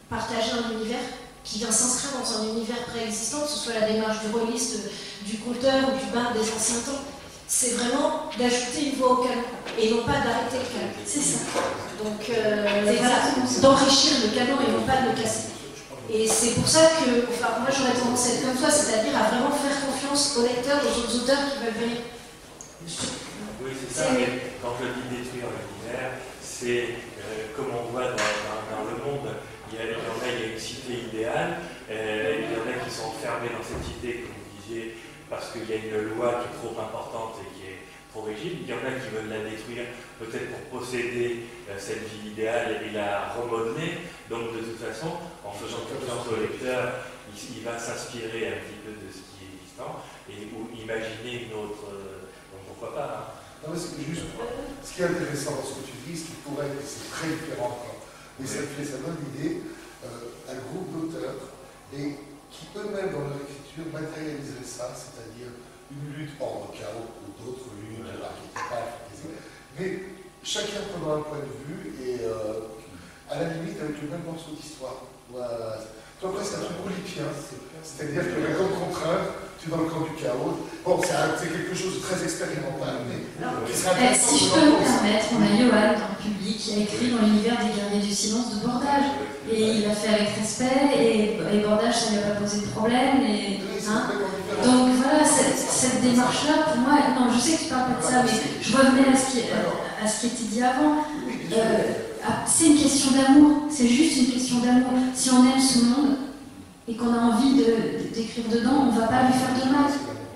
partager un univers qui vient s'inscrire dans un univers préexistant, que ce soit la démarche du rôliste, du conteur ou du bain des anciens temps. C'est vraiment d'ajouter une voix au canon et non pas d'arrêter le canon. C'est ça. Donc euh, voilà, d'enrichir le canon et non pas de le casser. Et c'est pour ça que, enfin, moi j'aurais tendance à être comme toi, c'est-à-dire à vraiment faire confiance aux lecteurs, aux autres auteurs qui veulent venir. Oui, c'est ça, mais quand je dis détruire l'univers, c'est euh, comme on voit dans, dans, dans le monde, il y, a, il y en a, il y a une cité idéale, euh, il y en a qui sont enfermés dans cette cité, comme vous disiez, parce qu'il y a une loi qui est trop importante et qui est trop rigide. Il y en a qui veulent la détruire, peut-être pour posséder euh, cette vie idéale et la remodeler. Donc de toute façon, en faisant confiance au lecteur, il, il va s'inspirer un petit peu de ce qui est existant et ou imaginer une autre... Euh, donc pourquoi pas hein. Non, mais c'est juste, ce qui est intéressant dans ce que tu dis, ce qui pourrait être, c'est très différent, quoi. Mais ça fait, ça donne l'idée, euh, un groupe d'auteurs, et qui eux-mêmes, dans leur écriture, matérialiseraient ça, c'est-à-dire une lutte hors le chaos, ou d'autres luttes archétypales, mais chacun prenant un point de vue, et euh, à la limite, avec le même morceau d'histoire. Voilà. Tu vois, presque un truc olympien, c'est-à-dire que la grande contrainte, tu es dans le camp du chaos. Bon, c'est quelque chose de très expérimental, mais qui sera eh, si je peux me permettre, on a Johan dans le public qui a écrit dans l'univers des guerriers du silence de Bordage. Et il l'a fait avec respect, et, et Bordage, ça ne lui a pas posé de problème. Et, hein. Donc voilà, cette, cette démarche-là, pour moi, non, je sais que tu parles pas de ça, mais je revenais à ce qui, à, à ce qui était dit avant. Euh, c'est une question d'amour, c'est juste une question d'amour. Si on aime ce monde, et qu'on a envie d'écrire de, dedans, on ne va pas lui faire de mal.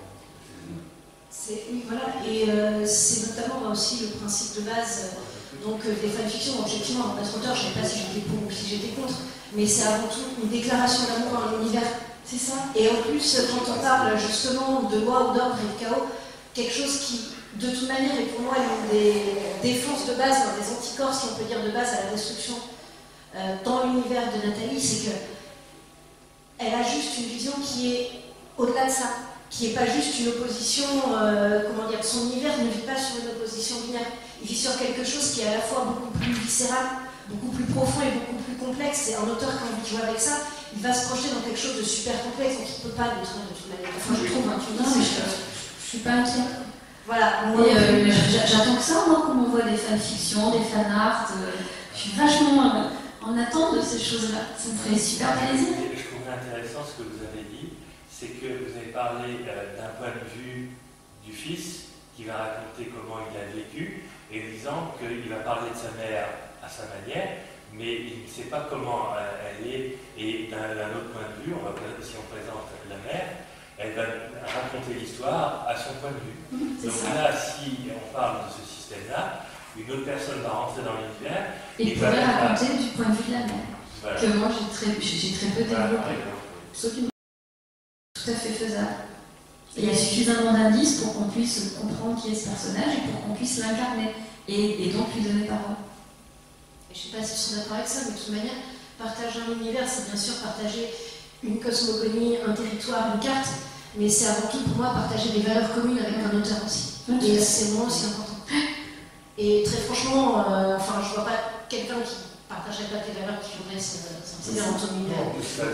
Oui, voilà, et euh, c'est notamment aussi le principe de base euh, donc, euh, des fanfictions. Objectivement, en maître auteur, je ne sais pas si j'étais pour ou si j'étais contre, mais c'est avant tout une déclaration d'amour à l'univers. C'est ça. Et en plus, quand on parle justement de loi ou d'ordre et de chaos, quelque chose qui, de toute manière, est pour moi une des défenses de base, un des anticorps, si on peut dire, de base à la destruction euh, dans l'univers de Nathalie, c'est que elle a juste une vision qui est au-delà de ça, qui n'est pas juste une opposition, euh, comment dire, son univers ne vit pas sur une opposition binaire, il vit sur quelque chose qui est à la fois beaucoup plus viscéral, beaucoup plus profond et beaucoup plus complexe. Et un auteur qui a envie de jouer avec ça, il va se projeter dans quelque chose de super complexe, donc il ne peut pas détruire de toute manière. Enfin, je trouve, hein, tu me dis, non, mais je ne suis pas inquiète. Voilà. Moi, euh, j'attends que ça, moi, quand on voit des fanfictions, des fanarts, euh, je suis vachement euh, en attente de ces choses-là. Ça me ferait super plaisir. Je trouve intéressant ce que vous avez dit, c'est que vous avez parlé euh, d'un point de vue du fils qui va raconter comment il a vécu, et disant qu'il va parler de sa mère à sa manière, mais il ne sait pas comment euh, elle est, et d'un autre point de vue, on va, si on présente la mère, elle va raconter l'histoire à son point de vue. Mmh, donc ça. Là, si on parle de ce système-là, une autre personne va rentrer dans l'univers. Et il pourrait raconter du point de vue de la mère, voilà. Que moi j'ai très, très peu développé. Absolument. Tout à fait faisable. Et il y a suffisamment d'indices pour qu'on puisse comprendre qui est ce personnage et pour qu'on puisse l'incarner et, et donc lui donner parole. Et je ne sais pas si ils sont d'accord avec ça, mais de toute manière, partager un univers, c'est bien sûr partager une cosmogonie, un territoire, une carte, mais c'est avant tout pour moi partager des valeurs communes avec un auteur aussi. Mmh. Et c'est moi aussi important. Et très franchement, euh, enfin, je ne vois pas quelqu'un qui partagerait pas tes valeurs qui voudrait s'insérer dans ton univers.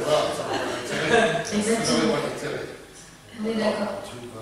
Exactement. On est d'accord.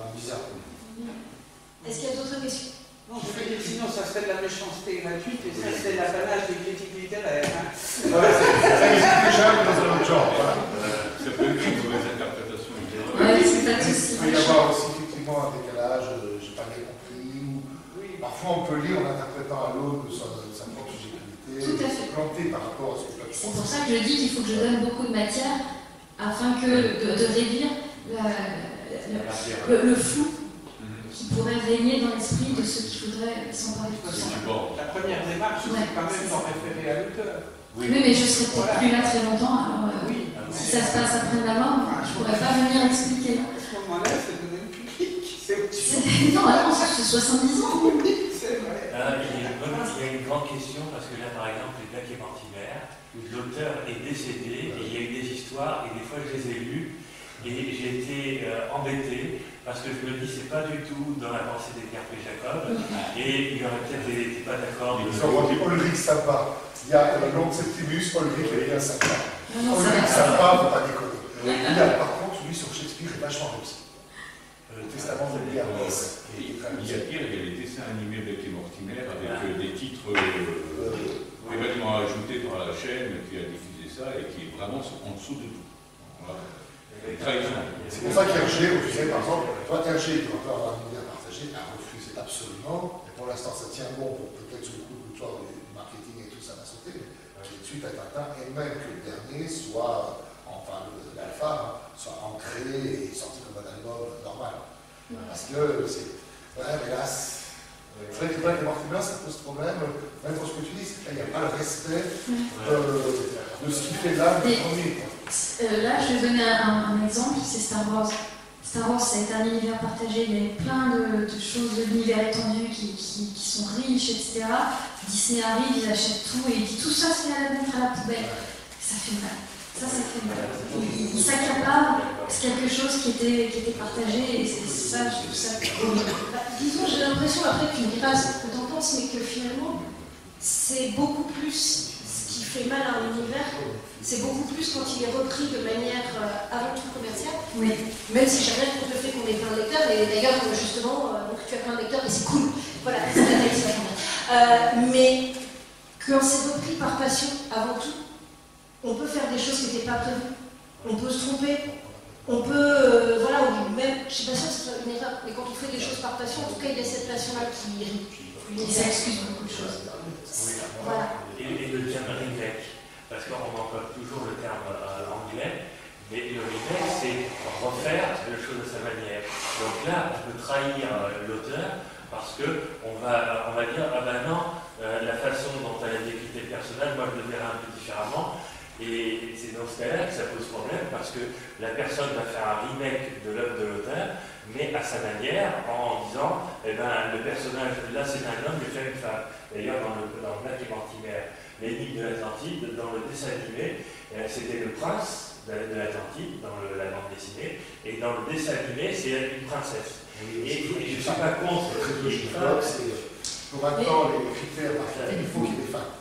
Est-ce qu'il y a d'autres questions? Non, je veux dire, sinon ça serait de la méchanceté gratuite et ça serait l'apanage des critiques littéraires. Hein. Ouais, ça existe déjà, mais dans un autre genre. Voilà. Ça peut être une mauvaise interprétation. Oui, c'est pas de souci. Il peut y avoir aussi effectivement un décalage, euh, j'ai pas bien compris, ou oui. Parfois on peut lire en interprétant à l'autre sa, sa propre subjectivité, se planter par rapport à ce que tu as. C'est pour ça que je dis qu'il faut que je donne beaucoup de matière afin que, de, de réduire la, la, le, le flou qui pourrait régner dans l'esprit de ceux qui voudraient s'emparer de tout ça. La première démarche, ouais, c'est quand même d'en référer à l'auteur. Oui. oui, mais je serai peut-être voilà. plus là très longtemps, alors euh, oui. Si ça se passe après ma mort, ah, je ne pourrais pas venir expliquer. À ce moment-là, c'est donner le public. Non, non, c'est soixante-dix ans. Oui, c'est vrai. Ah, il, y a une bonne, il y a une grande question, parce que là, par exemple, les Black et Mortimer, où l'auteur est décédé, et il y a eu des histoires, et des fois je les ai lues, et j'ai été euh, embêté, parce que je me dis, c'est pas du tout dans la pensée d'Edgar P. Jacob, et il y aurait peut-être des pas d'accord. Ulrich Sapa. Il y a euh, l'oncle Septimus, Ulrich est bien sympa. non, On ça lui va. dit ça va, faut pas déconner. Il a, par contre, lui sur Shakespeare est vachement réussi. Le Testament de Béatrice. Et il y a pire, il y a les dessins animés avec les Mortimer, avec euh, des titres euh, complètement ajoutés par la chaîne qui a diffusé ça et qui est vraiment en dessous de tout. Voilà. C'est pour ça qu'Hergé refusait, par exemple, toi Hergé, qui va pas avoir un univers partagé, a refusé absolument, et pour l'instant ça tient bon, pour peut-être sur le coup de toi du marketing et tout ça va sauter, mais qui est suite à Tintin, et même que le dernier soit, enfin l'alpha, soit ancré et sorti comme un album normal. Parce que c'est, ouais, hélas, c'est vrai que les Mortimer, ça pose problème, même pour ce que tu dis, il n'y a pas le respect de, de ce qui fait l'âme du premier. Euh, là, je vais donner un, un exemple, c'est Star Wars. Star Wars, ça a été un univers partagé, il y avait plein de, de choses de l'univers étendu qui, qui, qui sont riches, et cetera. Disney arrive, ils achètent tout et il dit tout ça, c'est à mettre à la poubelle. Ça fait mal. Ça, ça fait mal. Il, il s'accapare quelque chose qui était, qui était partagé et c'est ça, je trouve ça horrible. Bah, disons, j'ai l'impression après que tu me diras ce que tu en penses, mais que finalement, c'est beaucoup plus ce qui fait mal à un univers, c'est beaucoup plus quand il est repris de manière euh, avant tout commerciale. Oui. Même si j'ai rien contre le fait qu'on ait plein de lecteurs, et d'ailleurs, justement, euh, donc tu as plein de lecteurs et c'est cool. Voilà, c'est la qualité. Euh, mais quand c'est repris par passion avant tout, on peut faire des choses qui n'étaient pas prévues. On peut se tromper. On peut, euh, voilà, même, je ne suis pas sûre que ce soit une erreur, mais quand on fait des choses par passion, en tout cas, il y a cette passion-là qui qui s'excuse beaucoup de choses. Voilà. Et, et le terme remake, parce qu'on emploie toujours le terme euh, anglais, mais le remake, c'est refaire les choses à sa manière. Donc là, on peut trahir euh, l'auteur parce qu'on va, on va dire, ah ben non, euh, la façon dont elle a décrit le personnage, moi je le verrai un peu différemment. Et c'est dans ce cas-là que ça pose problème parce que la personne va faire un remake de l'œuvre de l'auteur, mais à sa manière, en disant eh ben, le personnage, là c'est un homme, mais c'est une femme. D'ailleurs, dans le, dans Black et Mortimer, l'énigme de l'Atlantide, dans le dessin animé, eh, c'était le prince de, de l'Atlantide, dans le, la bande dessinée, et dans le dessin animé, c'est une princesse. Et, et je ne suis pas contre les femmes. Pour atteindre les critères parfaits, il faut qu'il y ait des femmes.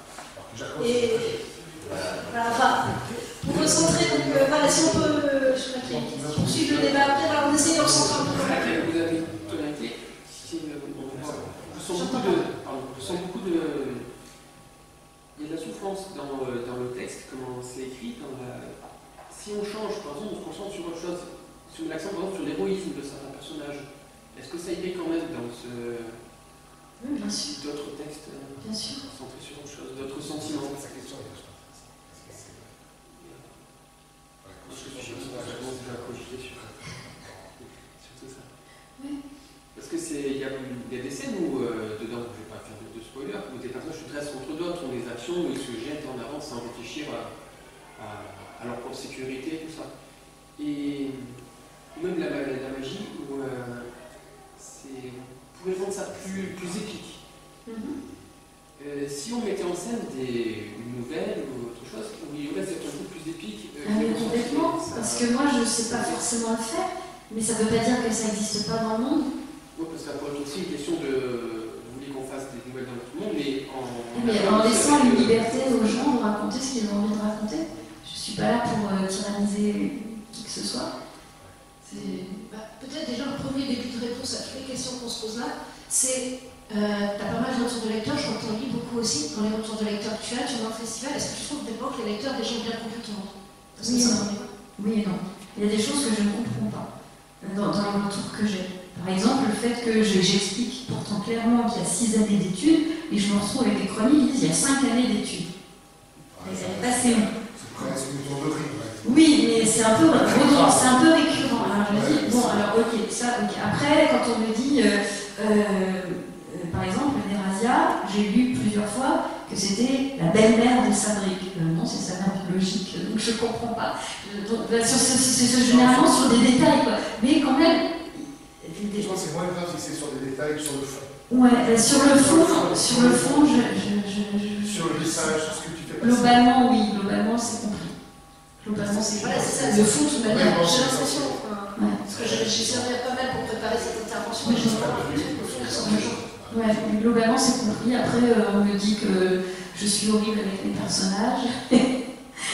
Et voilà, enfin, pour recentrer, donc euh, voilà, si on peut euh, je poursuivre le débat après, alors on essaie de recentrer un peu. Vous avez une tonalité, si, on sent beaucoup de, pardon, je sens beaucoup de, il y a de la souffrance dans, dans le texte, comment c'est écrit, dans la, si on change, par exemple, on se concentre sur autre chose, sur l'accent par exemple sur l'héroïsme de certains personnages, est-ce que ça y est quand même dans ce, oui, bien sûr, d'autres textes, bien sûr, concentrés sur autre chose, d'autres sentiments? Sa question est vachement Je suis déjà cogité sur, sur tout ça. Oui. Parce que c'est, il y, y a des scènes où, euh, dedans, je ne vais pas faire de, de spoiler, où des personnages se dressent contre d'autres, ont des actions où ils se jettent en avant sans réfléchir à, à, à leur propre sécurité, tout ça. Et même la, la, la magie, où euh, c'est, on pourrait rendre ça plus, plus épique. Mm-hmm. Euh, si on mettait en scène des, une nouvelle ou autre chose, où il y aurait cette chose plus épique. Euh, ah, mais complètement, parce que moi je ne sais pas forcément le faire, mais ça ne veut pas dire que ça n'existe pas dans le monde. Oui, parce que ça pourrait être aussi une question de. Vous voulez qu'on fasse des nouvelles dans tout le monde, mais en. Mais en laissant une liberté aux gens de raconter ce qu'ils ont envie de raconter. Je ne suis pas là pour euh, tyranniser qui que ce soit. Bah, peut-être déjà le premier début de réponse à toutes les questions qu'on se pose là, c'est. Euh, tu as pas mal de retours de lecteurs, je crois que tu en lis beaucoup aussi dans les retours de lecteurs que tu as, tu vas au festival. Est-ce que tu trouves d'abord que les lecteurs déjà ont bien compris ton retour? Oui et non. Oui et non. Il y a des choses que je ne comprends pas dans, dans les retours que j'ai. Par exemple, le fait que je, j'explique pourtant clairement qu'il y a six années d'études et je me retrouve avec des chroniques qui disent il y a cinq années d'études. Ouais, c'est passé où? C'est presque une tour de rime. Oui, mais c'est un peu redondant, c'est un peu récurrent. Alors je me dis, bon, alors ok, ça, ok. Après, quand on me dit. Euh, euh, Par exemple, Nerazia, j'ai lu plusieurs fois que c'était la belle-mère de Sadric. Euh, non, c'est sa mère biologique, donc je ne comprends pas. Donc, là, sur, sur, sur, sur, généralement sur des détails, quoi. Mais quand même. Je pense que c'est moins grave si c'est sur des détails que sur le fond. Ouais, sur le fond, sur le fond, je. je, je, je sur le message, sur ce que tu fais passer. Globalement, oui, globalement, c'est compris. Globalement, c'est voilà, c'est ça, le fond, de toute manière, j'ai l'impression. Ouais. Parce que j'ai servi pas mal pour préparer cette intervention et j'ai l'impression qu'au fond, sur le genre. Ouais, globalement c'est compris. Après, euh, on me dit que je suis horrible avec les personnages. Ouais,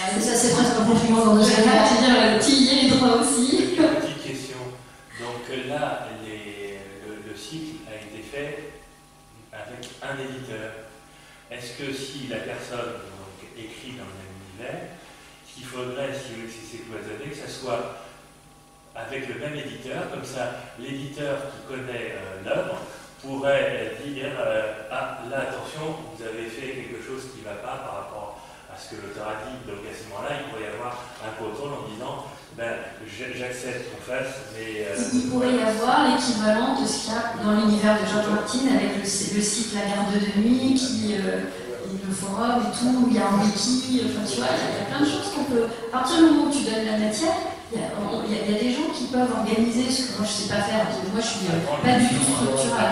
Ouais, ça c'est presque un compliment dans nos Je vais états. pas te dire, euh, tu y es droit aussi. Une petite question. Donc là, les, le, le cycle a été fait avec un éditeur. Est-ce que si la personne donc, écrit dans le même univers, ce qu'il faudrait, si c'est cloisonné, que ça soit avec le même éditeur, comme ça l'éditeur qui connaît euh, l'œuvre pourrait dire euh, ah là attention, vous avez fait quelque chose qui ne va pas par rapport à ce que l'auteur a dit. Donc à ce moment-là, il pourrait y avoir un contrôle en disant ben, j'accepte qu'on fasse, mais... Euh, Il pourrait y avoir l'équivalent de ce qu'il y a dans l'univers de George Martin avec le, le site La Garde de Nuit, qui, euh, le forum et tout, où il y a un wiki, enfin tu vois, il y a plein de choses qu'on peut... À partir du moment où tu donnes la matière, il y, a, on, il, y a, il y a des gens qui peuvent organiser ce que moi je ne sais pas faire. Moi je suis euh, pas du tout structurale.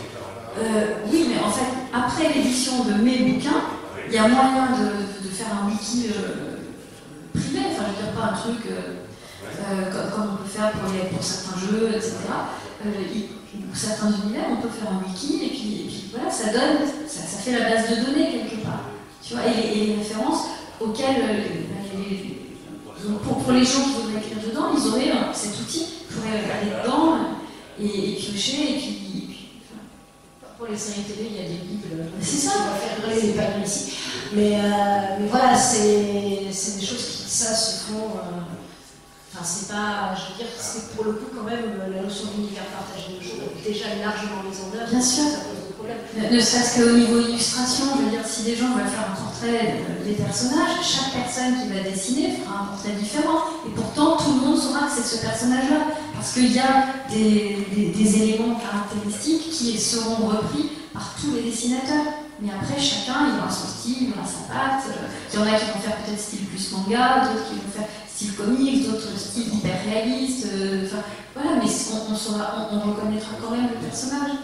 Euh, oui, mais en fait, après l'édition de mes bouquins, il y a moyen de, de faire un wiki euh, privé, enfin je veux dire pas un truc euh, euh, comme, comme on peut faire pour, les, pour certains jeux, et cetera. Euh, il, pour certains univers, on peut faire un wiki et puis, et puis voilà, ça donne, ça, ça fait la base de données quelque part. Tu vois, et les, et les références auxquelles les, les, donc pour, pour les gens qui voudraient écrire dedans, ils auraient euh, cet outil, ils pourraient aller dedans et, et piocher et puis. Et puis enfin. Pour les séries télé, il y a des bibles. C'est ça. On va faire brûler les panneaux ici. Mais, euh, mais voilà, c'est des choses qui, ça, se font. Euh, Enfin, c'est pas, je veux dire, c'est pour le coup quand même la notion d'univers partagé de jour est déjà largement mise en œuvre. Bien sûr. Ça pose de problème. Ne, ne serait-ce qu'au niveau illustration, je veux dire, si des gens veulent faire un portrait des personnages, chaque personne qui va dessiner fera un portrait différent. Et pourtant, tout le monde saura que c'est ce personnage-là. Parce qu'il y a des, des, des éléments caractéristiques qui seront repris par tous les dessinateurs. Mais après, chacun, il aura son style, il aura sa patte. Il y en a qui vont faire peut-être style plus manga, d'autres qui vont faire style comique, d'autres style hyper réaliste. Euh, enfin, voilà, mais on, on, saura, on, on reconnaîtra quand même le personnage.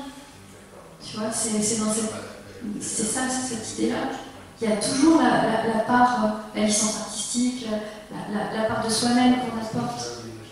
Tu vois, c'est dans cette... C'est ça, c'est cette idée-là. Il y a toujours la, la, la part, la licence artistique, la, la, la part de soi-même qu'on apporte.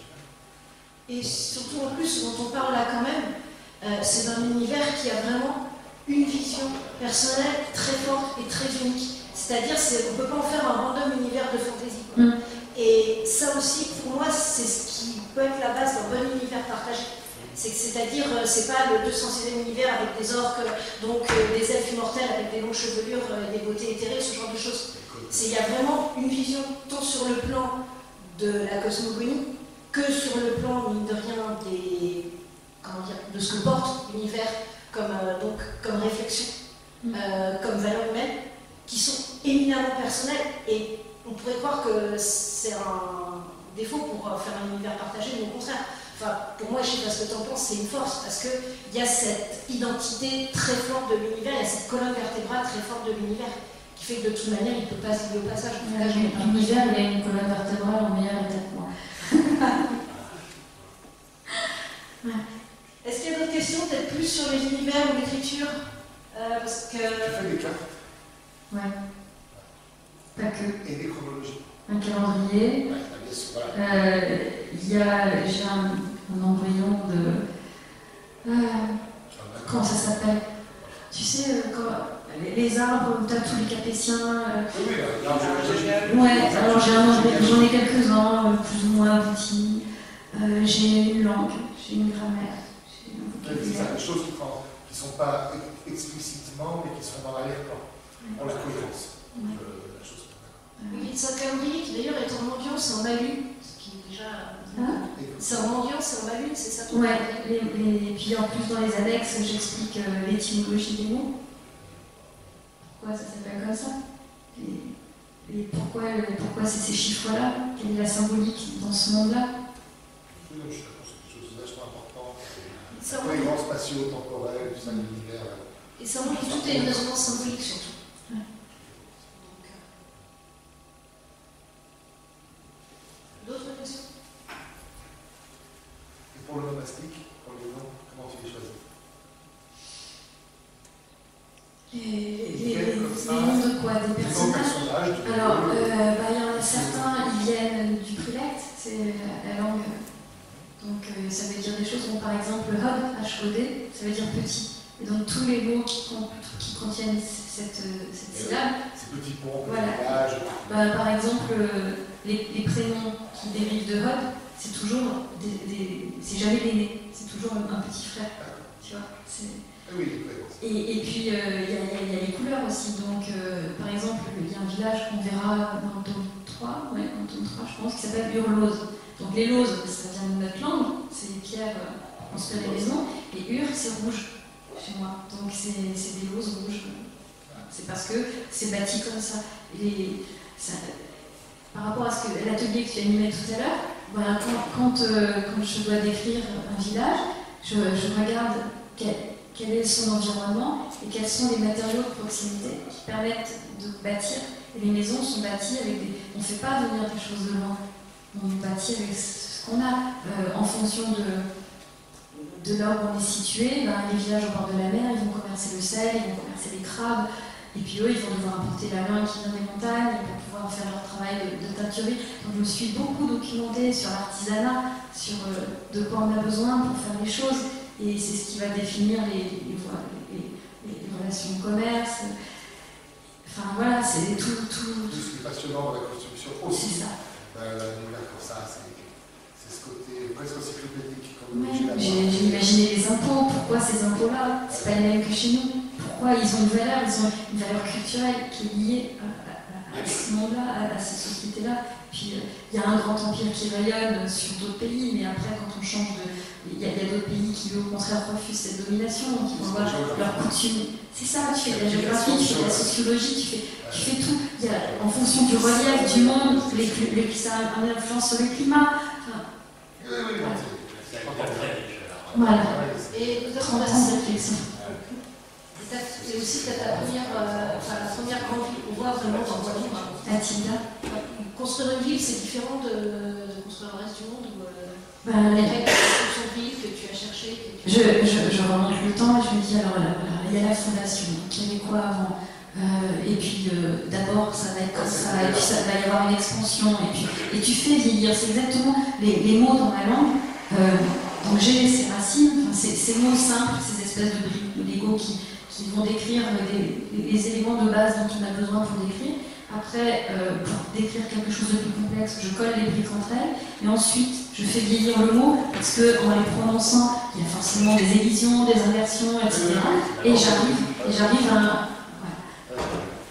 Et surtout en plus, ce dont on parle là quand même, euh, c'est d'un univers qui a vraiment une vision personnelle très forte et très unique. C'est-à-dire qu'on ne peut pas en faire un random univers de fantasy. Quoi. Mm. Et ça aussi, pour moi, c'est ce qui peut être la base d'un bon univers partagé. C'est-à-dire, c'est pas le deux cent sixième univers avec des orques, donc euh, des elfes immortels avec des longues chevelures, euh, des beautés éthérées, ce genre de choses. Il y a vraiment une vision tant sur le plan de la cosmogonie que sur le plan, mine de rien, des, comment dire, de ce que porte l'univers comme, euh, donc, comme réflexion, euh, comme valeur humaine, qui sont éminemment personnelles. Et on pourrait croire que c'est un défaut pour faire un univers partagé, mais au contraire. Enfin, pour moi, je sais pas ce que tu en penses, c'est une force, parce qu'il y a cette identité très forte de l'univers, il y a cette colonne vertébrale très forte de l'univers, qui fait que de toute manière, il ne peut pas se lier au passage. L'univers, il y a une colonne vertébrale en meilleur état que moi. Ouais. Est-ce qu'il y a d'autres questions, peut-être plus sur les univers ou l'écriture euh, parce que... Tu fais des cartes. Ouais. Pas que. Et des chronologies. Un calendrier. Ouais, voilà. euh, il y a, j'ai un, un embryon de... Euh, comment ça s'appelle? Tu sais, euh, quand, les, les arbres où tu as tous les capétiens. Euh, oui, oui, là, j'ai... Ouais, alors j'ai un embryon, j'en ai quelques-uns, plus ou moins aboutis. Euh, j'ai une langue, j'ai une grammaire. C'est ça, des choses qui ne sont pas explicitement, mais qui sont dans l'arrière-plan, pour la cohérence. Ouais. Euh, la chose. Oui, c'est un calendrier qui d'ailleurs est en ambiance et en malune, ce qui est déjà... Ah. C'est en ambiance et en malune, c'est ça? Ouais, les, les, et puis en plus dans les annexes, j'explique euh, l'étymologie des mots. Pourquoi ça s'appelle comme ça? Et, et pourquoi, pourquoi c'est ces chiffres-là? Quelle est la symbolique dans ce monde-là? Oui, je pense que c'est quelque chose de vachement important. Ça La cohérence spatio-temporelle, tout ça, l'univers. Et ça montre que tout est une résonance symbolique surtout. Ouais. Donc, euh... D'autres questions? Et pour le nomastique, pour les noms, comment tu les choisis? Les, les, les, les noms de quoi? Des personnages? Alors, il euh, bah, y en a certains, ils viennent du Prilect, c'est la, la langue. Donc euh, ça veut dire des choses comme par exemple H O D, H O D, ça veut dire petit. Et donc tous les mots qui, qui contiennent cette, cette syllabe. Ces petits ponts, Voilà. villages. Bah, par exemple, euh, les, les prénoms qui dérivent de Hod, c'est toujours des, des c'est jamais l'aîné, c'est toujours un, un petit frère. Tu vois, ah oui, les prénoms. Et, et puis il euh, y, y, y a les couleurs aussi. Donc, euh, par exemple, il y a un village qu'on verra dans le tome trois, ouais, dans le tome trois, je pense, qui s'appelle Hurlose. Donc les lauses, ça vient de notre langue, c'est les pierres euh, construire les maisons, et Ur, c'est rouge chez moi. Donc c'est des lauses rouges. C'est parce que c'est bâti comme ça. Les, ça. Par rapport à ce que l'atelier que tu animais tout à l'heure, voilà, quand, quand, euh, quand je dois décrire un village, je, je regarde quel, quel est son environnement et quels sont les matériaux de proximité qui permettent de bâtir. Et les maisons sont bâties avec des... On ne fait pas venir des choses de loin. On bâtit avec ce qu'on a. Euh, en fonction de, de là où on est situé, ben, les villages au bord de la mer, ils vont commercer le sel, ils vont commercer les crabes, et puis eux, ils vont devoir apporter la langue qui vient des montagnes pour pouvoir faire leur travail de, de teinturerie. Donc je me suis beaucoup documentée sur l'artisanat, sur euh, de quoi on a besoin pour faire les choses, et c'est ce qui va définir les, les, les, les, les relations de commerce. Enfin voilà, c'est tout, tout. Tout ce qui est passionnant dans la construction aussi. C'est ça. Ben, l'univers comme ça, c'est ce côté presque encyclopédique. Ouais, j'ai imaginé les impôts. Pourquoi ces impôts-là? C'est pas les mêmes que chez nous. Pourquoi ils ont une valeur? Ils ont une valeur culturelle qui est liée à, à, à ce monde-là, à, à ces sociétés-là. Puis il euh, y a un grand empire qui rayonne sur d'autres pays, mais après, quand on change de. Il y a, a d'autres pays qui, au contraire, refusent cette domination, qui vont voir leurs coutumes. C'est ça, tu fais de la géographie, tu fais de la sociologie, tu fais, tu fais tout. Il y a, en fonction du relief, du monde, les, les, ça a une influence sur le climat. Enfin, voilà. Et trente ans de réflexion. C'est aussi ta première, euh, enfin, la première grande ville qu'on voit vraiment dans ta ville. Atilda. Construire une ville, c'est différent de, de construire le reste du monde. Ou, euh, ben, les règles de construction de ville que tu as cherchées. Je, je, je remonte le temps et je me dis alors là, voilà, il y a la fondation, il y avait quoi avant euh, et puis euh, d'abord ça va être comme ça, et puis ça va y avoir une expansion, et puis et tu fais vieillir, c'est exactement les, les mots dans la langue. Euh, donc j'ai ces racines, enfin, ces, ces mots simples, ces espèces de briques de Lego qui, qui vont décrire les, les éléments de base dont on a besoin pour décrire. Après, euh, pour décrire quelque chose de plus complexe, je colle les briques entre elles, et ensuite je fais vieillir le mot, parce qu'en les prononçant, il y a forcément des élisions, des inversions, et cetera. Et j'arrive, et j'arrive à un... Voilà.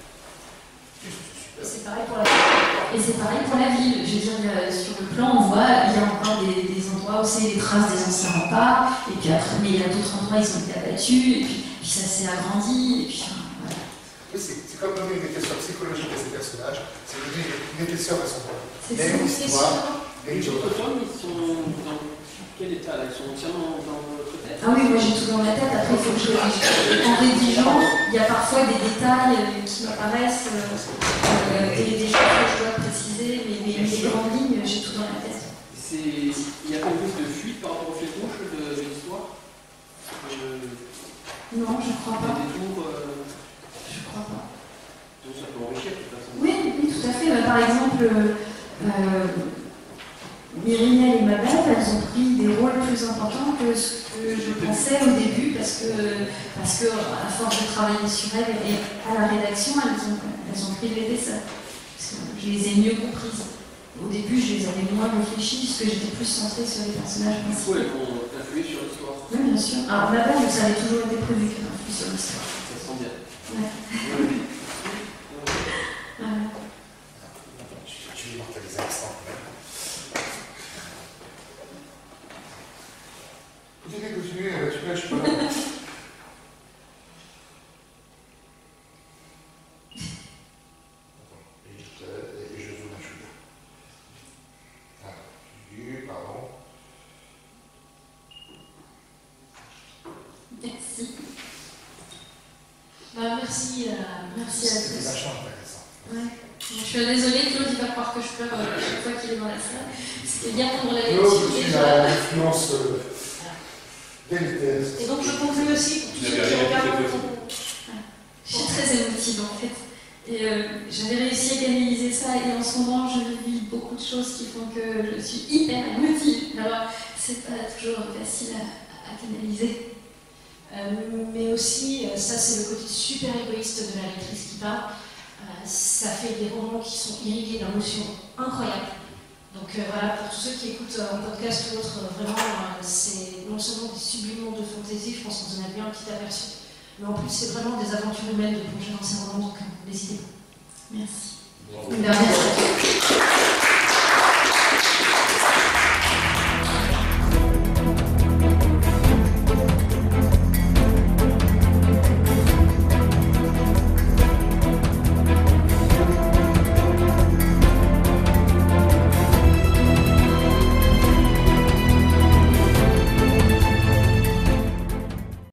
Et c'est pareil pour la ville. Et c'est pareil pour la ville. Je veux dire, sur le plan, on voit, il y a encore des, des endroits où c'est les traces des anciens remparts, et puis après, mais il y a d'autres endroits, ils ont été abattus, et puis, puis ça s'est agrandi, et puis... Voilà. Oui, c'est comme donner une épaisseur psychologique à ces personnages, c'est donner une épaisseur à son rôle. C'est ça, une histoire, et les autres hommes, ils sont dans quel état là? Ils sont entièrement dans votre tête? Ah oui, moi j'ai tout dans la tête, après il faut que je rédige. En rédigeant, il y a parfois des détails qui apparaissent, euh, et des choses que je dois préciser, mais, mais les grandes lignes, j'ai tout dans la tête. Il y a pas plus de fuite par rapport au fil rouge de, de l'histoire? euh, Non, je crois pas. Des détours euh... Je crois pas. Donc ça peut enrichir de toute façon. Oui, oui, tout à fait. Bah, par exemple, euh, Myrinel et Mabel, elles ont pris des rôles plus importants que ce que je pensais au début, parce que, parce que à force de travailler sur elles et à la rédaction, elles ont, elles ont pris l'épaisseur. Parce que je les ai mieux comprises. Au début, je les avais moins réfléchies, puisque j'étais plus centrée sur les personnages Du coup, principaux. elles vont influer sur l'histoire. Oui, bien sûr. Alors, Mabel, ça avait toujours été prévu qu'elle influe sur l'histoire. Ça se sent bien. Ouais. Ouais. Voilà. Tu veux immortaliser l'instant quand même. Continuez, continuez, tu vois, je suis pas là. Et je zoome un chou. Ah, pardon. Merci. Bah, merci, euh, merci à C'est tous. vachement intéressant. Ouais. Je suis désolée, Claude, il va croire que je pleure euh, chaque fois qu'il est dans la salle. C'était bien pour la lecture. Claude, je suis à l'influence délétère. Et donc, je conclue aussi pour tous ceux qui regardent. Je suis très émotive en fait. Et euh, j'avais réussi à canaliser ça, et en ce moment, je vis beaucoup de choses qui font que je suis hyper émotive. Alors, c'est pas toujours facile à, à canaliser. Euh, mais aussi, euh, ça c'est le côté super égoïste de la lectrice qui parle, euh, ça fait des romans qui sont irrigués d'émotions incroyables. Donc euh, voilà, pour tous ceux qui écoutent un podcast ou autre, euh, vraiment, euh, c'est non seulement des subliments de fantaisie, je pense qu'on en a bien un petit aperçu, mais en plus c'est vraiment des aventures humaines de plonger dans ces romans, donc euh, n'hésitez pas. Merci. Bravo. Une dernière